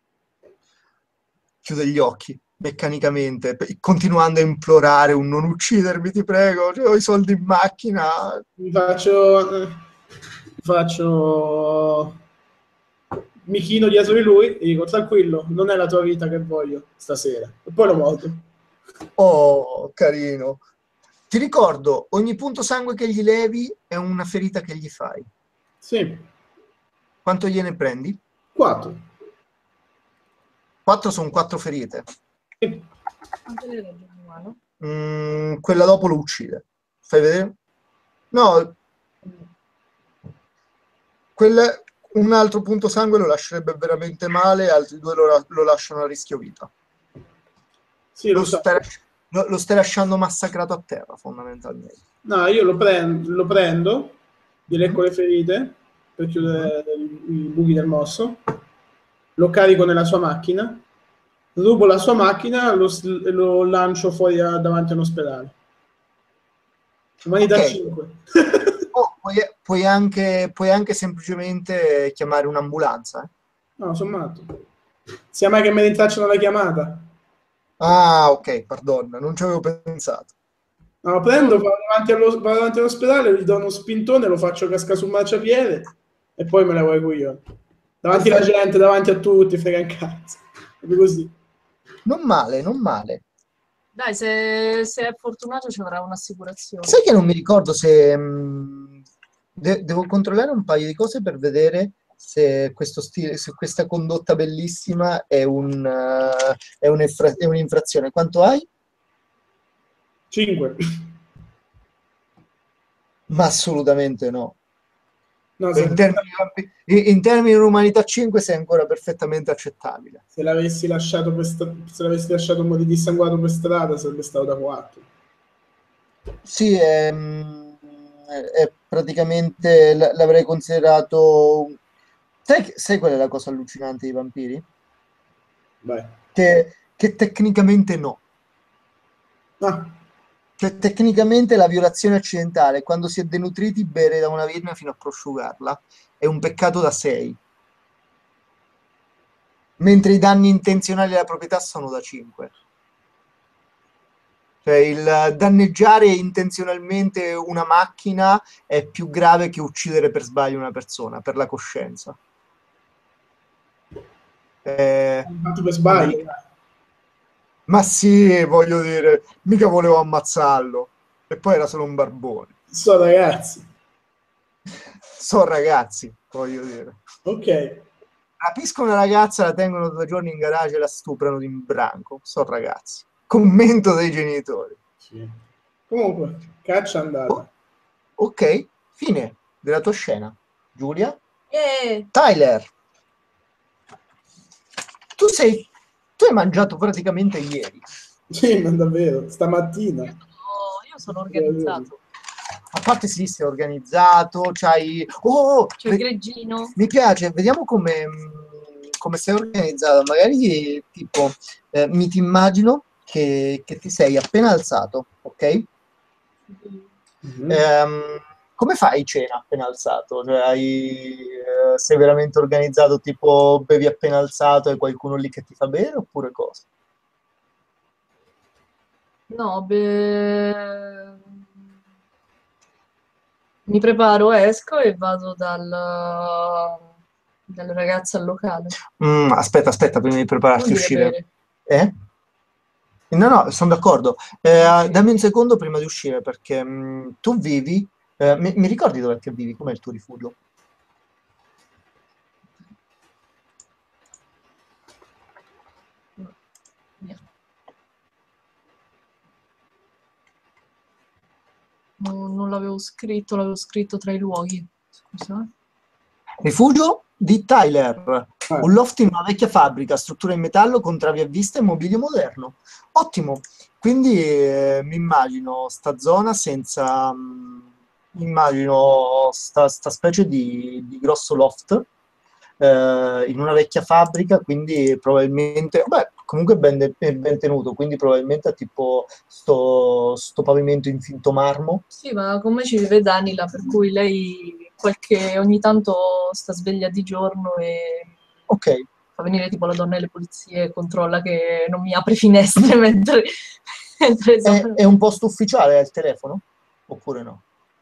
Chiude gli occhi meccanicamente, pe- continuando a implorare un non uccidermi, ti prego, ho i soldi in macchina. Mi faccio, eh, faccio, mi chino dietro di lui e dico tranquillo, non è la tua vita che voglio stasera. E poi lo mordo. Oh, carino. Ti ricordo, ogni punto sangue che gli levi è una ferita che gli fai. Sì, Quanto gliene prendi? quattro. Quattro sono quattro ferite. Sì. Quante le ragioni umano? Mm, quella dopo lo uccide. Fai vedere? No, quel- un altro punto sangue lo lascerebbe veramente male, altri due lo, lo lasciano a rischio vita. Sì, lo Lo so. stai, lo- lo stai lasciando massacrato a terra, fondamentalmente. No, io lo prendo, lo prendo, gli lecco Mhm, le ferite per mhm. chiudere i, i buchi del morso, lo carico nella sua macchina, rubo la sua macchina lo, s- lo lancio fuori a- davanti a un ospedale. Umanità Ok, cinque. oh, puoi, puoi anche, puoi anche semplicemente chiamare un'ambulanza. eh. No, sono matto. Sia mai che mi rintracciano la chiamata. Ah, ok, pardon, non ci avevo pensato. No, lo prendo, vado davanti, allo- vado davanti all'ospedale, gli do uno spintone, lo faccio cascare sul marciapiede e poi me la vuoi coglione. Davanti alla Perfetto. gente, davanti a tutti, frega un cazzo. Proprio così. Non male, non male. Dai, se, se è fortunato ci avrà un'assicurazione. Sai che non mi ricordo se... mh, de- devo controllare un paio di cose per vedere se, questo stile, se questa condotta bellissima è, un, eh, è un'infra- è un'infrazione. Quanto hai? cinque. Ma assolutamente no. No, se, In termini, in- in termini di umanità cinque sei ancora perfettamente accettabile. se l'avessi lasciato per sta- se l'avessi lasciato un po' di dissanguato per strada sarebbe stato da quattro. Sì, è, mm, è praticamente l- l'avrei considerato. Sai, che- sai qual è la cosa allucinante dei vampiri? Vai. Che, che tecnicamente no. Ah, Cioè, tecnicamente la violazione accidentale, quando si è denutriti, bere da una virna fino a prosciugarla, è un peccato da sei. Mentre i danni intenzionali alla proprietà sono da cinque. Cioè, il danneggiare intenzionalmente una macchina è più grave che uccidere per sbaglio una persona, per la coscienza. Eh, fatto per sbaglio. americano. Ma sì, voglio dire, mica volevo ammazzarlo. E poi era solo un barbone. So ragazzi. Sono ragazzi, voglio dire. Ok. Rapiscono una ragazza, la tengono due giorni in garage e la stuprano in branco. Sono ragazzi. Commento dei genitori. Sì. Comunque, caccia andata. Oh, ok, fine della tua scena. Giulia? Eh, Tyler, tu sei, tu hai mangiato praticamente ieri. Sì, ma davvero, stamattina. io, io sono organizzato. A parte sì, sei organizzato, c'hai... Oh, C'è il ve- greggino. mi piace, vediamo come, mh, come sei organizzato. Magari, tipo, eh, mi ti immagino che, che ti sei appena alzato, ok? Mhm. Ehm, come fai cena appena alzato? Cioè, hai, eh, sei veramente organizzato, tipo bevi appena alzato e qualcuno lì che ti fa bere oppure cosa? No, beh, mi preparo, esco e vado dal, dal ragazzo al locale. Mm, aspetta, aspetta, prima di Non prepararti a dire uscire. bere. Eh? No, no, sono d'accordo. Eh, Ok. dammi un secondo prima di uscire perché mm, tu vivi... eh, mi, mi ricordi dov'è che vivi? Com'è il tuo rifugio? No, via. Non, non l'avevo scritto, l'avevo scritto tra i luoghi. Scusa. Rifugio di Tyler, Ah, un loft in una vecchia fabbrica, struttura in metallo con travi a vista e mobilio moderno. Ottimo, quindi eh, mi immagino sta zona senza... mm, immagino sta, sta specie di, di grosso loft eh, in una vecchia fabbrica, quindi probabilmente, beh, comunque ben, de- ben tenuto, quindi probabilmente ha tipo sto, sto pavimento in finto marmo. Sì, ma con me ci vive Danila, per cui lei qualche, ogni tanto sta sveglia di giorno e Ok, fa venire tipo la donna delle pulizie e controlla che non mi apre finestre mentre, mentre è, sono... è un posto ufficiale al telefono? Oppure no?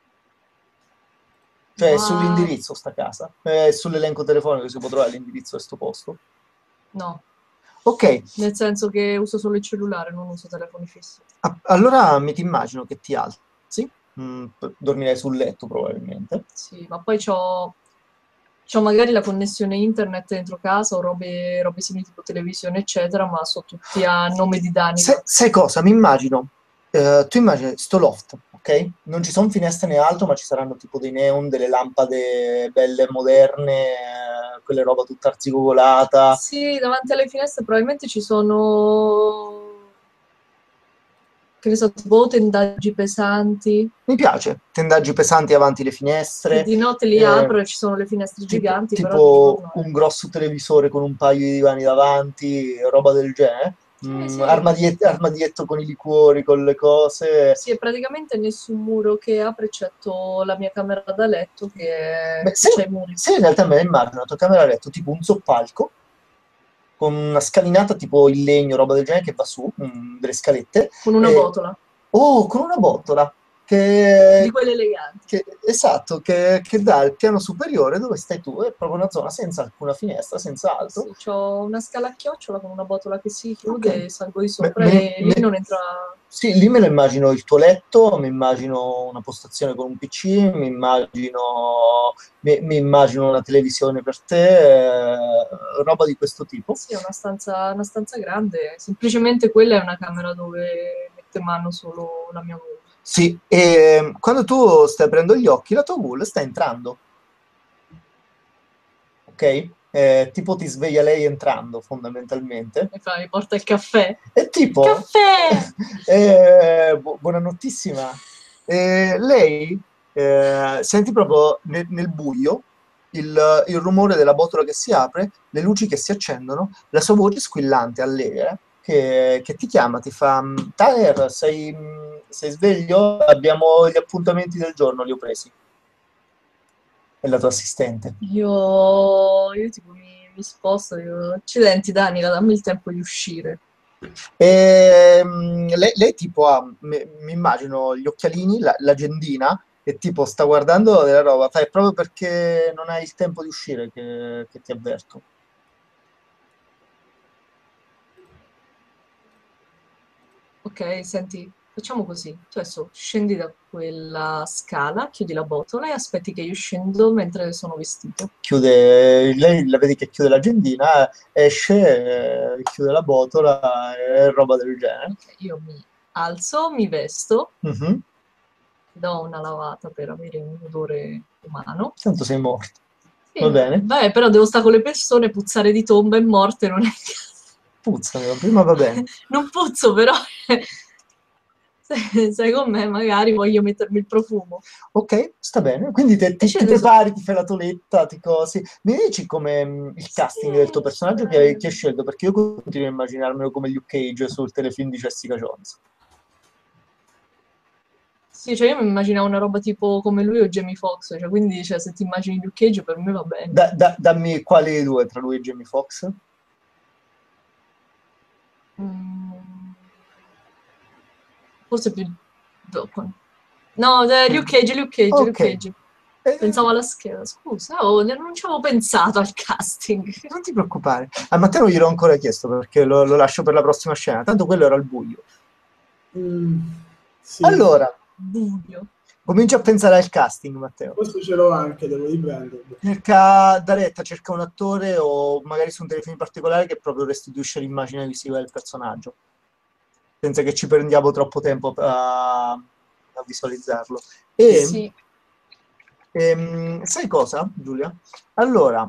Cioè è Ma sull'indirizzo sta casa, è sull'elenco telefonico si può trovare l'indirizzo di sto posto. no, Ok, nel senso che uso solo il cellulare, non uso telefoni fissi. a- allora mi ti immagino che ti alzi, mm, p- dormirai sul letto probabilmente. Sì, ma poi c'ho, c'ho magari la connessione internet dentro casa o robe, robe simili tipo televisione, eccetera, ma sono tutti a nome di Se- Danila. sai cosa? Mi immagino, eh, tu immagini sto loft, ok? Non ci sono finestre né altro, ma ci saranno tipo dei neon, delle lampade belle moderne, eh, quelle roba tutta arzigogolata. Sì, davanti alle finestre probabilmente ci sono, che ne so, tipo tendaggi pesanti, Mi piace, tendaggi pesanti avanti le che finestre, di notte li eh, apro e ci sono le finestre tipo, giganti, però di tipo giorno è... un grosso televisore con un paio di divani davanti, roba del genere. Sì, Mm, sì, armadietto, armadietto con i liquori, con le cose. sì, è praticamente nessun muro che apre eccetto la mia camera da letto che, Beh, che se, c'ha i muri. se in realtà me la immagino la tua camera a letto tipo un soppalco con una scalinata tipo in legno, roba del genere che va su, mm, delle scalette. Con una E, botola. oh, con una botola. che, Di quelle eleganti. che- esatto, che, che dà il piano superiore dove stai tu, è proprio una zona senza alcuna finestra, senza altro. Sì, c'ho una scala a chiocciola con una botola che si Ok. chiude, salgo di Me- sopra me ne- e lì me- non entra... sì, lì me lo immagino il tuo letto, mi immagino una postazione con un P C, mi immagino, mi, mi immagino una televisione per te, eh, roba di questo tipo. Sì, è una stanza, una stanza grande, semplicemente quella è una camera dove mette mano solo la mia moglie. Sì, e quando tu stai aprendo gli occhi, la tua ghoul sta entrando, ok? Eh, tipo ti sveglia lei entrando, fondamentalmente. E fa, mi porta il caffè. E tipo, Caffè! eh, bu- buonanottissima. Eh, lei eh, senti proprio nel, nel buio il, il rumore della botola che si apre, le luci che si accendono, la sua voce squillante, allegre, che, che ti chiama, ti fa: Tyler, sei, sei sveglio? Abbiamo gli appuntamenti del giorno, li ho presi. È la tua assistente. Io, io tipo mi, mi sposto, dico, accidenti Daniela, dammi il tempo di uscire. E, mm, lei, lei tipo ha, mi, mi immagino gli occhialini, la- l'agendina, e tipo sta guardando della roba, fai proprio perché non hai il tempo di uscire che, che ti avverto. Ok, senti, facciamo così. Tu adesso scendi da quella scala, chiudi la botola e aspetti che io scendo mentre sono vestito. Chiude, lei la vedi che chiude l'agendina, esce, eh, chiude la botola e roba del genere. Ok, io mi alzo, mi vesto, Mhm. do una lavata per avere un odore umano. Tanto sei morto. Sì, Va bene? beh, però devo stare con le persone, puzzare di tombe e morte non è che... Puzzano, prima va bene. Non puzzo, però se sei con me magari voglio mettermi il profumo. Ok, sta bene. Quindi te- E ti, ti scendo su. prepari, ti fai la toletta, ti cosi. Mi dici come mh, il casting del tuo Sì, personaggio che hai, che hai scelto? Perché io continuo a immaginarmelo come Luke Cage sul telefilm di Jessica Jones. sì, cioè io mi immaginavo una roba tipo come lui o Jamie Foxx, cioè quindi cioè, se ti immagini Luke Cage per me va bene. Da- da- dammi quali dei due tra lui e Jamie Foxx? Mm, forse più dopo. No, eh, Luke Cage, Luke Cage, Ok. Luke Cage. Eh, Pensavo alla scheda, scusa, oh, non ci avevo pensato al casting. non ti preoccupare. A Matteo non gliel'ho ancora chiesto perché lo, lo lascio per la prossima scena. Tanto quello era il buio. Mm, sì, Allora, Buio. comincia a pensare al casting, Matteo. questo ce l'ho anche, devo riprenderlo. Cerca da retta, cerca un attore o magari su un telefilm particolare che proprio restituisce l'immagine visiva del personaggio, senza che ci prendiamo troppo tempo a, a visualizzarlo. E Sì. ehm, sai cosa, Giulia? Allora,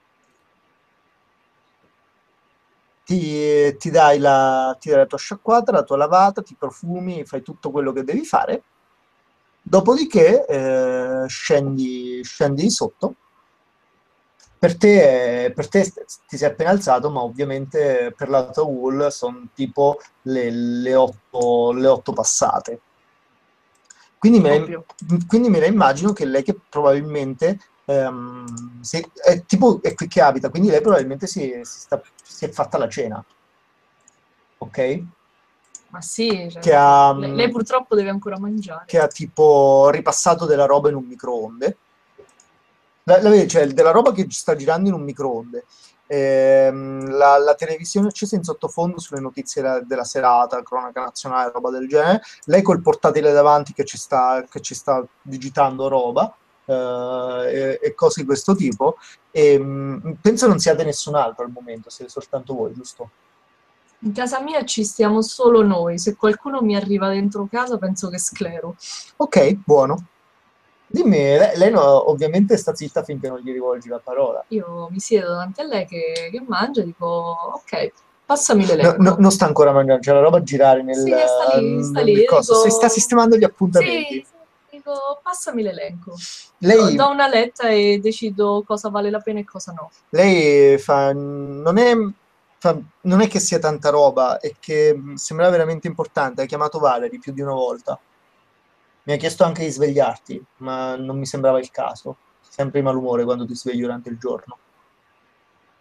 ti, ti dai la, ti dai la tua sciacquata, la tua lavata, ti profumi, fai tutto quello che devi fare. Dopodiché eh, scendi, scendi di sotto. Per te, per te ti sei appena alzato, ma ovviamente per la tua wall sono tipo le, le otto, le otto passate. Quindi me, Ovvio. la, quindi me la immagino che lei che probabilmente ehm, se- è tipo è qui che abita, quindi lei probabilmente si, si sta- si è fatta la cena, ok? Ma sì, cioè, Che ha, lei, lei purtroppo deve ancora mangiare. che ha tipo ripassato della roba in un microonde. La, la vedi, cioè della roba che sta girando in un microonde. Ehm, la, la televisione accesa in sottofondo sulle notizie della, della serata, cronaca nazionale, roba del genere. Lei col portatile davanti che ci sta, che ci sta digitando roba eh, e, e cose di questo tipo. E, mh, penso non siate nessun altro al momento, siete soltanto voi, giusto? In casa mia ci stiamo solo noi. Se qualcuno mi arriva dentro casa, penso che sclero. Ok, buono. Dimmi, lei, lei no, ovviamente sta zitta finché non gli rivolgi la parola. Io mi siedo davanti a lei che, che mangia e dico, ok, passami No, no, l'elenco. non sta ancora mangiando, c'è la roba a girare nel, Sì, sta lì, sta nel lì. coso. Si sta Dico, sistemando gli sì, appuntamenti. sì, dico, passami l'elenco. Do, Lei, do una letta e decido cosa vale la pena e cosa no. lei fa, non è, fa- non è che sia tanta roba, è che mh, sembra veramente importante. Ha chiamato Valerie più di una volta. Mi ha chiesto anche di svegliarti, ma non mi sembrava il caso. Sempre in malumore quando ti svegli durante il giorno.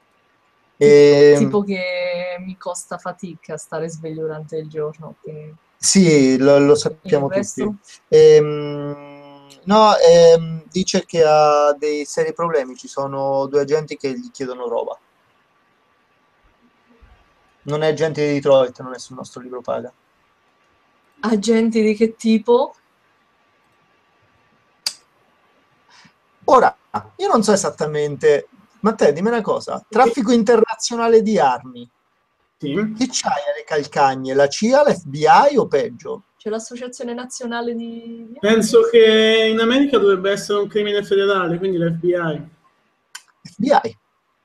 Tipo, E, tipo che mi costa fatica stare sveglio durante il giorno. che- Sì, lo, lo sappiamo Il resto? tutti. Ehm, no, ehm, dice che ha dei seri problemi. Ci sono due agenti che gli chiedono roba. Non è agente di Detroit, non è sul nostro libro paga. Agenti di che tipo? Ora, io non so esattamente, Matteo, dimmi una cosa. Traffico internazionale di armi. Sì. Chi c'hai alle calcagne? La C I A, l'F B I o peggio? C'è l'Associazione Nazionale di... Penso che in America dovrebbe essere un crimine federale, quindi l'F B I. F B I.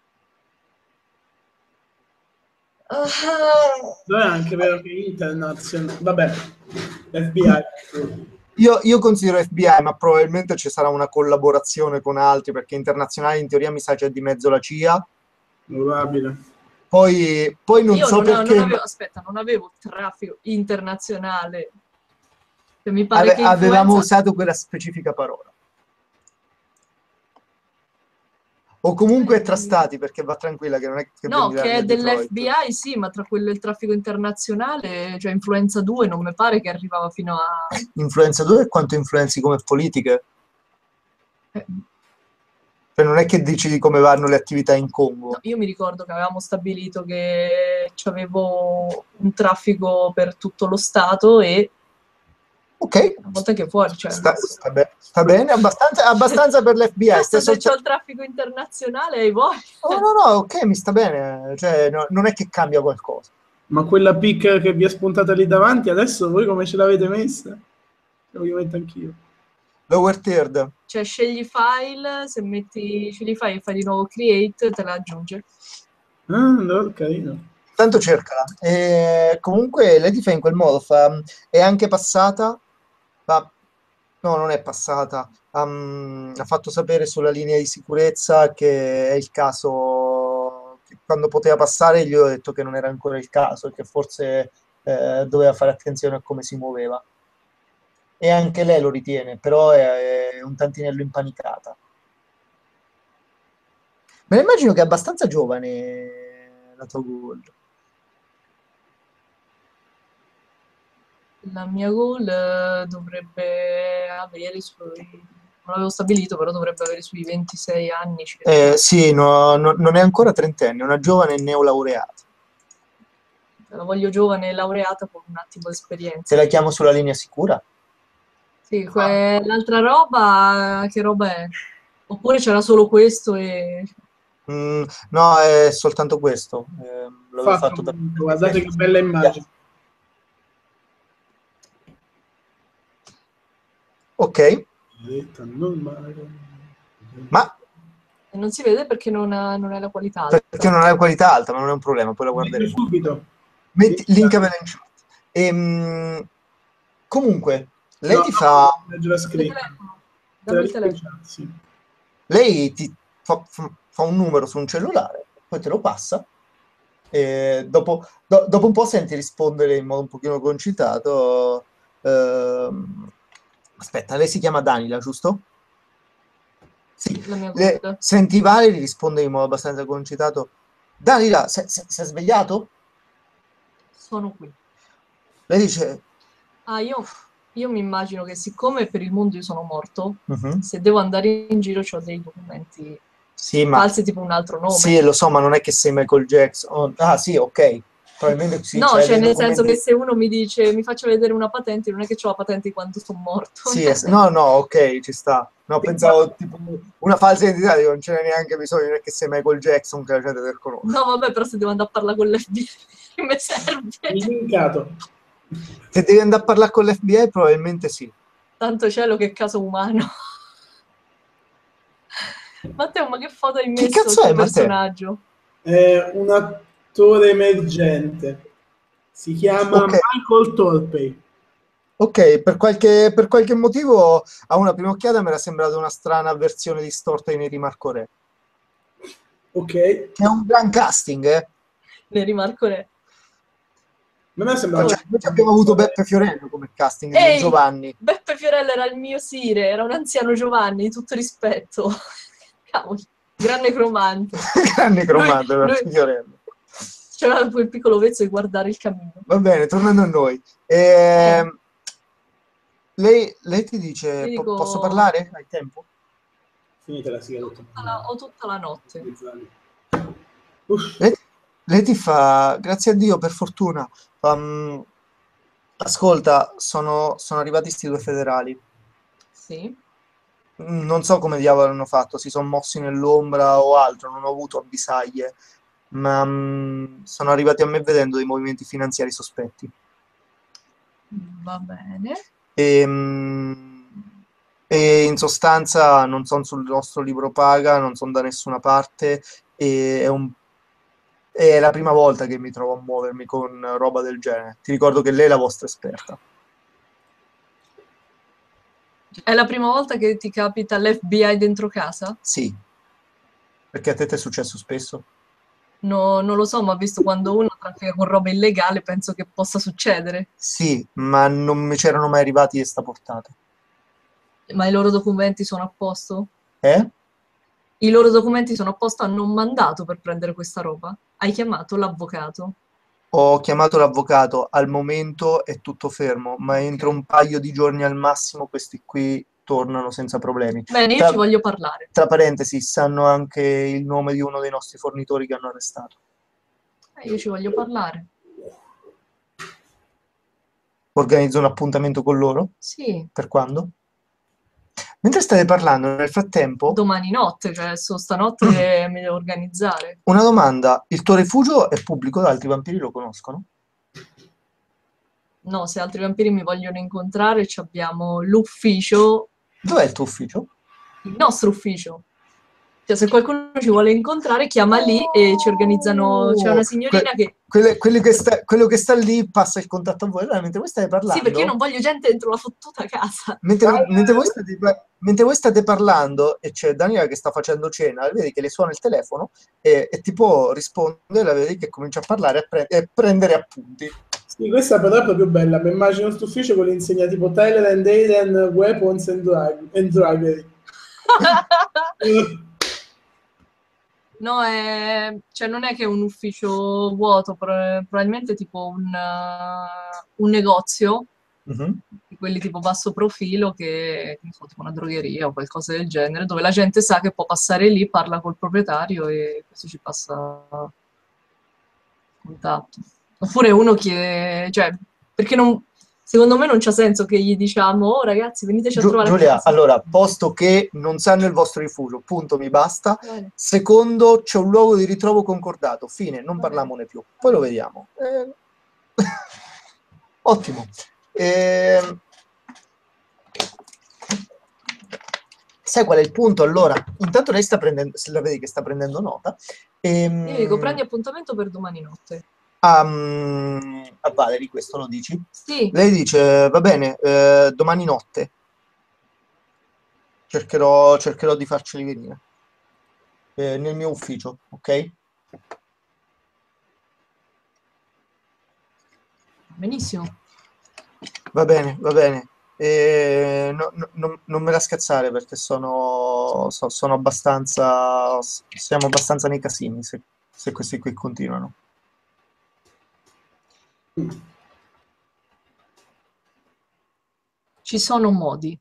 Ah, Non è anche vero che internazionale. Vabbè, l'F B I. Io, io considero F B I, ma probabilmente ci sarà una collaborazione con altri, perché internazionale in teoria mi sa c'è di mezzo la C I A. Probabile. Poi, poi non io so non, perché non avevo, aspetta, non avevo traffico internazionale. Cioè, mi pare ave- che avevamo influenza... usato quella specifica parola. O comunque tra stati, perché va tranquilla che non è che No, vendi che l'armi è a dell'F B Detroit. I, sì, ma tra quello e il traffico internazionale, cioè influenza due non mi pare che arrivava fino a... Influenza due e quanto influenzi come politiche? eh, Cioè non è che decidi come vanno le attività in Congo. no, io mi ricordo che avevamo stabilito che c'avevo un traffico per tutto lo Stato e Ok, una volta che fuori, cioè... sta, sta be- sta bene, abbastanza, abbastanza per l'F B I. Cazzo, Stai se soltanto- c'ho il traffico internazionale hai voglia. Oh, no, no, ok, mi sta bene. Cioè, no- non è che cambia qualcosa. Ma quella picca che vi è spuntata lì davanti, adesso voi come ce l'avete messa? La voglio mettere anch'io. Lower third. Cioè scegli file, se metti scegli file e fai di nuovo create, te la aggiunge. Ah, no, carino. Tanto cercala. E comunque lei ti fa in quel modo, fa, è anche passata, fa, no, non è passata, um, ha fatto sapere sulla linea di sicurezza che è il caso, che quando poteva passare gli ho detto che non era ancora il caso e che forse eh, doveva fare attenzione a come si muoveva. E anche lei lo ritiene, però è, è un tantinello impanicata. Me la immagino che è abbastanza giovane la tua Gold. La mia goal eh, dovrebbe avere i suoi, non l'avevo stabilito, però dovrebbe avere sui ventisei anni circa. Eh, sì, no, no- non è ancora trentenne, è una giovane neolaureata. La voglio giovane, laureata con un attimo di esperienza. Se la chiamo sulla linea sicura? Sì, que- l'altra roba, che roba è? Oppure c'era solo questo e... Mm, no, è soltanto questo. Eh, l'avevo Fatto, fatto per... guardate che bella immagine. Ok, Diretta normale. ma e non si vede perché non ha, non è la qualità. perché non ha la qualità alta, ma non è un problema, poi la Metto guarderemo. subito. Metti, linkamela in chat. Ehm, comunque, lei No, ti no, fa... leggo la Il scritta. telefono. Te la Dammi il dico in telefono. chat, sì. Lei ti fa, fa- fa un numero su un cellulare, poi te lo passa, e dopo, do- dopo un po' senti rispondere in modo un pochino concitato. ehm, aspetta, lei si chiama Danila, giusto? Sì. La mia Le- goal. senti Valerie rispondere in modo abbastanza concitato. Danila, sei sei- sei svegliato? Sono qui. Lei dice... Ah, io, io mi immagino che siccome per il mondo io sono morto, "Mhm, se devo andare in giro ho dei documenti sì, ma... falsi, tipo un altro nome. Sì, lo so, ma non è che sei Michael Jackson. Oh, ah, sì, ok. Probabilmente sì, No, c'hai cioè dei nel senso documenti... che se uno mi dice mi faccia vedere una patente, non è che ho la patente di quando sono morto. Sì, es- no, no, ok, ci sta. No, pensavo tipo una falsa identità, dico, non ce n'è neanche bisogno, non è che sei Michael Jackson che la gente ti riconosce. No, vabbè, però se devo andare a parlare con l'F B I, che mi serve? Il linkato. Se devi andare a parlare con l'F B I, probabilmente sì. Tanto cielo che caso umano. Matteo, ma che foto hai Chi messo cazzo al è, tuo Matteo? personaggio? È un attore emergente. Si chiama Ok. Michael Torpey. Ok, per qualche, per qualche motivo a una prima occhiata mi era sembrata una strana versione distorta di Neri Marco Re. Ok. Che è un gran casting, eh. Ne rimarco re. Non mi sembra. Cioè, noi abbiamo avuto Beppe Fiorello come casting di Ehi, Giovanni. Beppe Fiorello era il mio sire, era un anziano Giovanni, di tutto rispetto. Cavolo, gran necromante. Gran necromante, Lui- Beppe lui- Fiorello. c'era quel piccolo vezzo di guardare il camino. Va bene, tornando a noi. Eh, lei, lei ti dice, Io po- dico- posso parlare? Hai tempo? Finita la sigla. Ho tutta la, ho tutta la notte. Uff. Lei, lei ti fa, grazie a Dio, per fortuna. fa, mm, ascolta, sono, sono arrivati sti due federali. Sì. Mm, Non so come diavolo hanno fatto, si sono mossi nell'ombra o altro, non ho avuto avvisaglie, ma mm, sono arrivati a me vedendo dei movimenti finanziari sospetti. Va bene. E, mm, e in sostanza non sono sul nostro libro paga, non sono da nessuna parte e è, un- è la prima volta che mi trovo a muovermi con roba del genere. Ti ricordo che lei è la vostra esperta. È la prima volta che ti capita l'F B I dentro casa? Sì, perché a te ti è successo spesso. No, non lo so, ma visto quando uno traffica con roba illegale, penso che possa succedere. Sì, ma non mi c'erano mai arrivati a sta portata. Ma i loro documenti sono a posto? Eh? I loro documenti sono a posto, hanno un mandato per prendere questa roba? Hai chiamato l'avvocato? Ho chiamato l'avvocato, al momento è tutto fermo, ma Ok. entro un paio di giorni al massimo questi qui tornano senza problemi. Bene, io Tra, ci voglio parlare. tra parentesi, sanno anche il nome di uno dei nostri fornitori che hanno arrestato. Eh, io ci voglio parlare. Organizzo un appuntamento con loro? Sì, Per quando? Mentre state parlando, nel frattempo, domani notte, cioè adesso stanotte mi devo organizzare. una domanda, il tuo rifugio è pubblico, altri vampiri lo conoscono? No, se altri vampiri mi vogliono incontrare, ci abbiamo l'ufficio, Dov'è il tuo ufficio? il nostro ufficio. Cioè, se qualcuno ci vuole incontrare, chiama lì e ci organizzano. C'è una signorina Que- che. quelle- quelli che sta- quello che sta lì passa il contatto a voi. Allora, mentre voi state Sì, parlando, perché io non voglio gente dentro la fottuta casa. mentre, mentre voi state, par- mentre voi state parlando e c'è Daniela che sta facendo cena, vedi che le suona il telefono e, e tipo risponde, la vedi che comincia a parlare e a, pre- e a prendere appunti. Sì, questa però è proprio bella. Mi immagino questo ufficio con l'insegna tipo Tyler and Aiden Weapons and, Drive, and Drivery. No, è... cioè, non è che è un ufficio vuoto, pro- probabilmente tipo un, uh, un negozio, Mhm. di quelli tipo basso profilo, che, che ne so, tipo una drogheria o qualcosa del genere, dove la gente sa che può passare lì, parla col proprietario e questo ci passa contatto. Oppure uno chiede, cioè, perché non, secondo me non c'ha senso che gli diciamo, oh ragazzi, veniteci a Giu- trovare a Giulia, casa. allora, posto che non sanno il vostro rifugio, punto, mi basta. Bene. Secondo, c'è un luogo di ritrovo concordato, fine, non Va bene. parliamone più. Poi lo vediamo. Eh, Ottimo. Ehm, Sai qual è il punto? Allora, intanto lei sta prendendo, se la vedi che sta prendendo nota. ehm, Io dico, prendi appuntamento per domani notte. a, mm, a Valerie, questo lo dici? Sì, Lei dice, va bene, eh, domani notte cercherò, cercherò di farceli venire eh, nel mio ufficio, ok? benissimo. Va bene, va bene. Eh, no- no- non non me la scazzare perché sono, so- sono abbastanza, siamo abbastanza nei casini se, se questi qui continuano. Ci sono modi.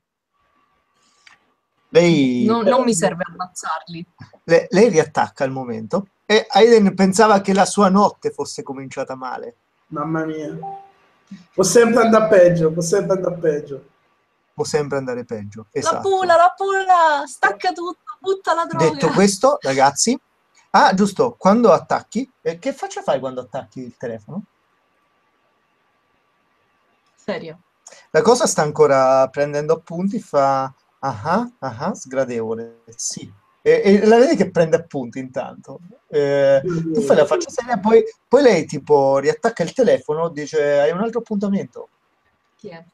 Lei, Non, non mi serve ammazzarli. le- lei riattacca al momento e Aiden pensava che la sua notte fosse cominciata male. Mamma mia. Può sempre andare peggio, può sempre andare peggio. Può sempre andare peggio. La Esatto. pula, la pula, stacca tutto, butta la droga. Detto questo, ragazzi, ah, giusto, quando attacchi, eh, che faccia fai quando attacchi il telefono? Serio. La cosa sta ancora prendendo appunti, fa ah ah, ah, sgradevole, sì. E, e la vedi che prende appunti intanto. Eh, tu fai la faccia seria, poi, poi lei tipo riattacca il telefono, dice hai un altro appuntamento. Chi è?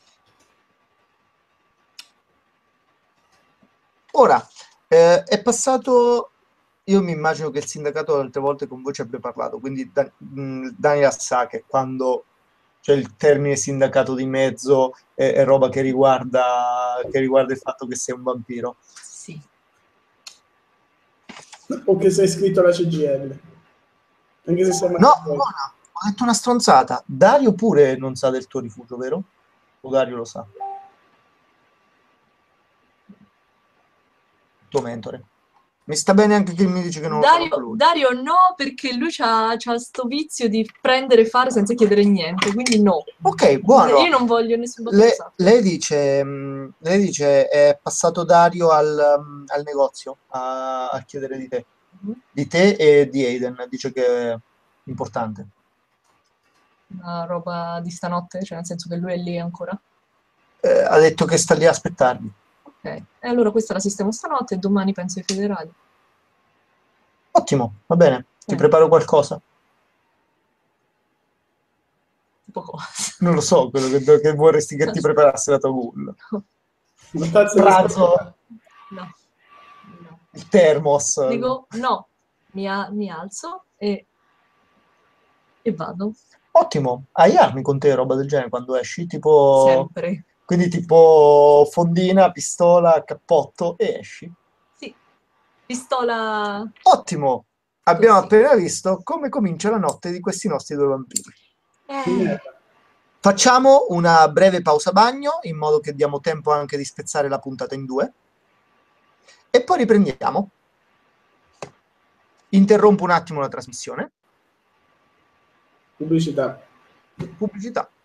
Ora, eh, è passato, io mi immagino che il sindacato altre volte con voi ci abbia parlato, quindi Da- mh, Daniela sa che quando c'è il termine sindacato di mezzo è, è roba che riguarda, che riguarda il fatto che sei un vampiro. Sì. O che sei iscritto alla C G I L. Anche se sei No, buona, ho detto una stronzata. Dario pure non sa del tuo rifugio, vero? O Dario lo sa? Il tuo mentore. Mi sta bene anche che mi dice che non lo sa manco Dario, lui. Dario no, perché lui c'ha, c'ha sto vizio di prendere e fare senza chiedere niente, quindi no. Ok, buono. Io non voglio nessun botto Le- sappio. lei dice, mh, lei dice è passato Dario al, mh, al negozio a, a chiedere di te. Mhm. Di te e di Aiden. Dice che è importante. Una roba di stanotte, cioè nel senso che lui è lì ancora. Eh, ha detto che sta lì a aspettarvi. Ok, e allora questa la sistemo stanotte e domani penso ai federali. Ottimo, va bene. Ti Eh. preparo qualcosa. Tipo cosa? Non lo so, quello che, che vorresti che ti preparassi la tua ghoul. Una tazza di Pranzo, No, no. il thermos. Dico no, mi, a- mi alzo e, e vado. Ottimo. Hai armi con te, roba del genere, quando esci? Tipo... Sempre. Quindi tipo fondina, pistola, cappotto e esci. Sì, pistola Ottimo. Abbiamo così. appena visto come comincia la notte di questi nostri due vampiri. Eh, Facciamo una breve pausa bagno, in modo che diamo tempo anche di spezzare la puntata in due. E poi riprendiamo. Interrompo un attimo la trasmissione. pubblicità. Pubblicità.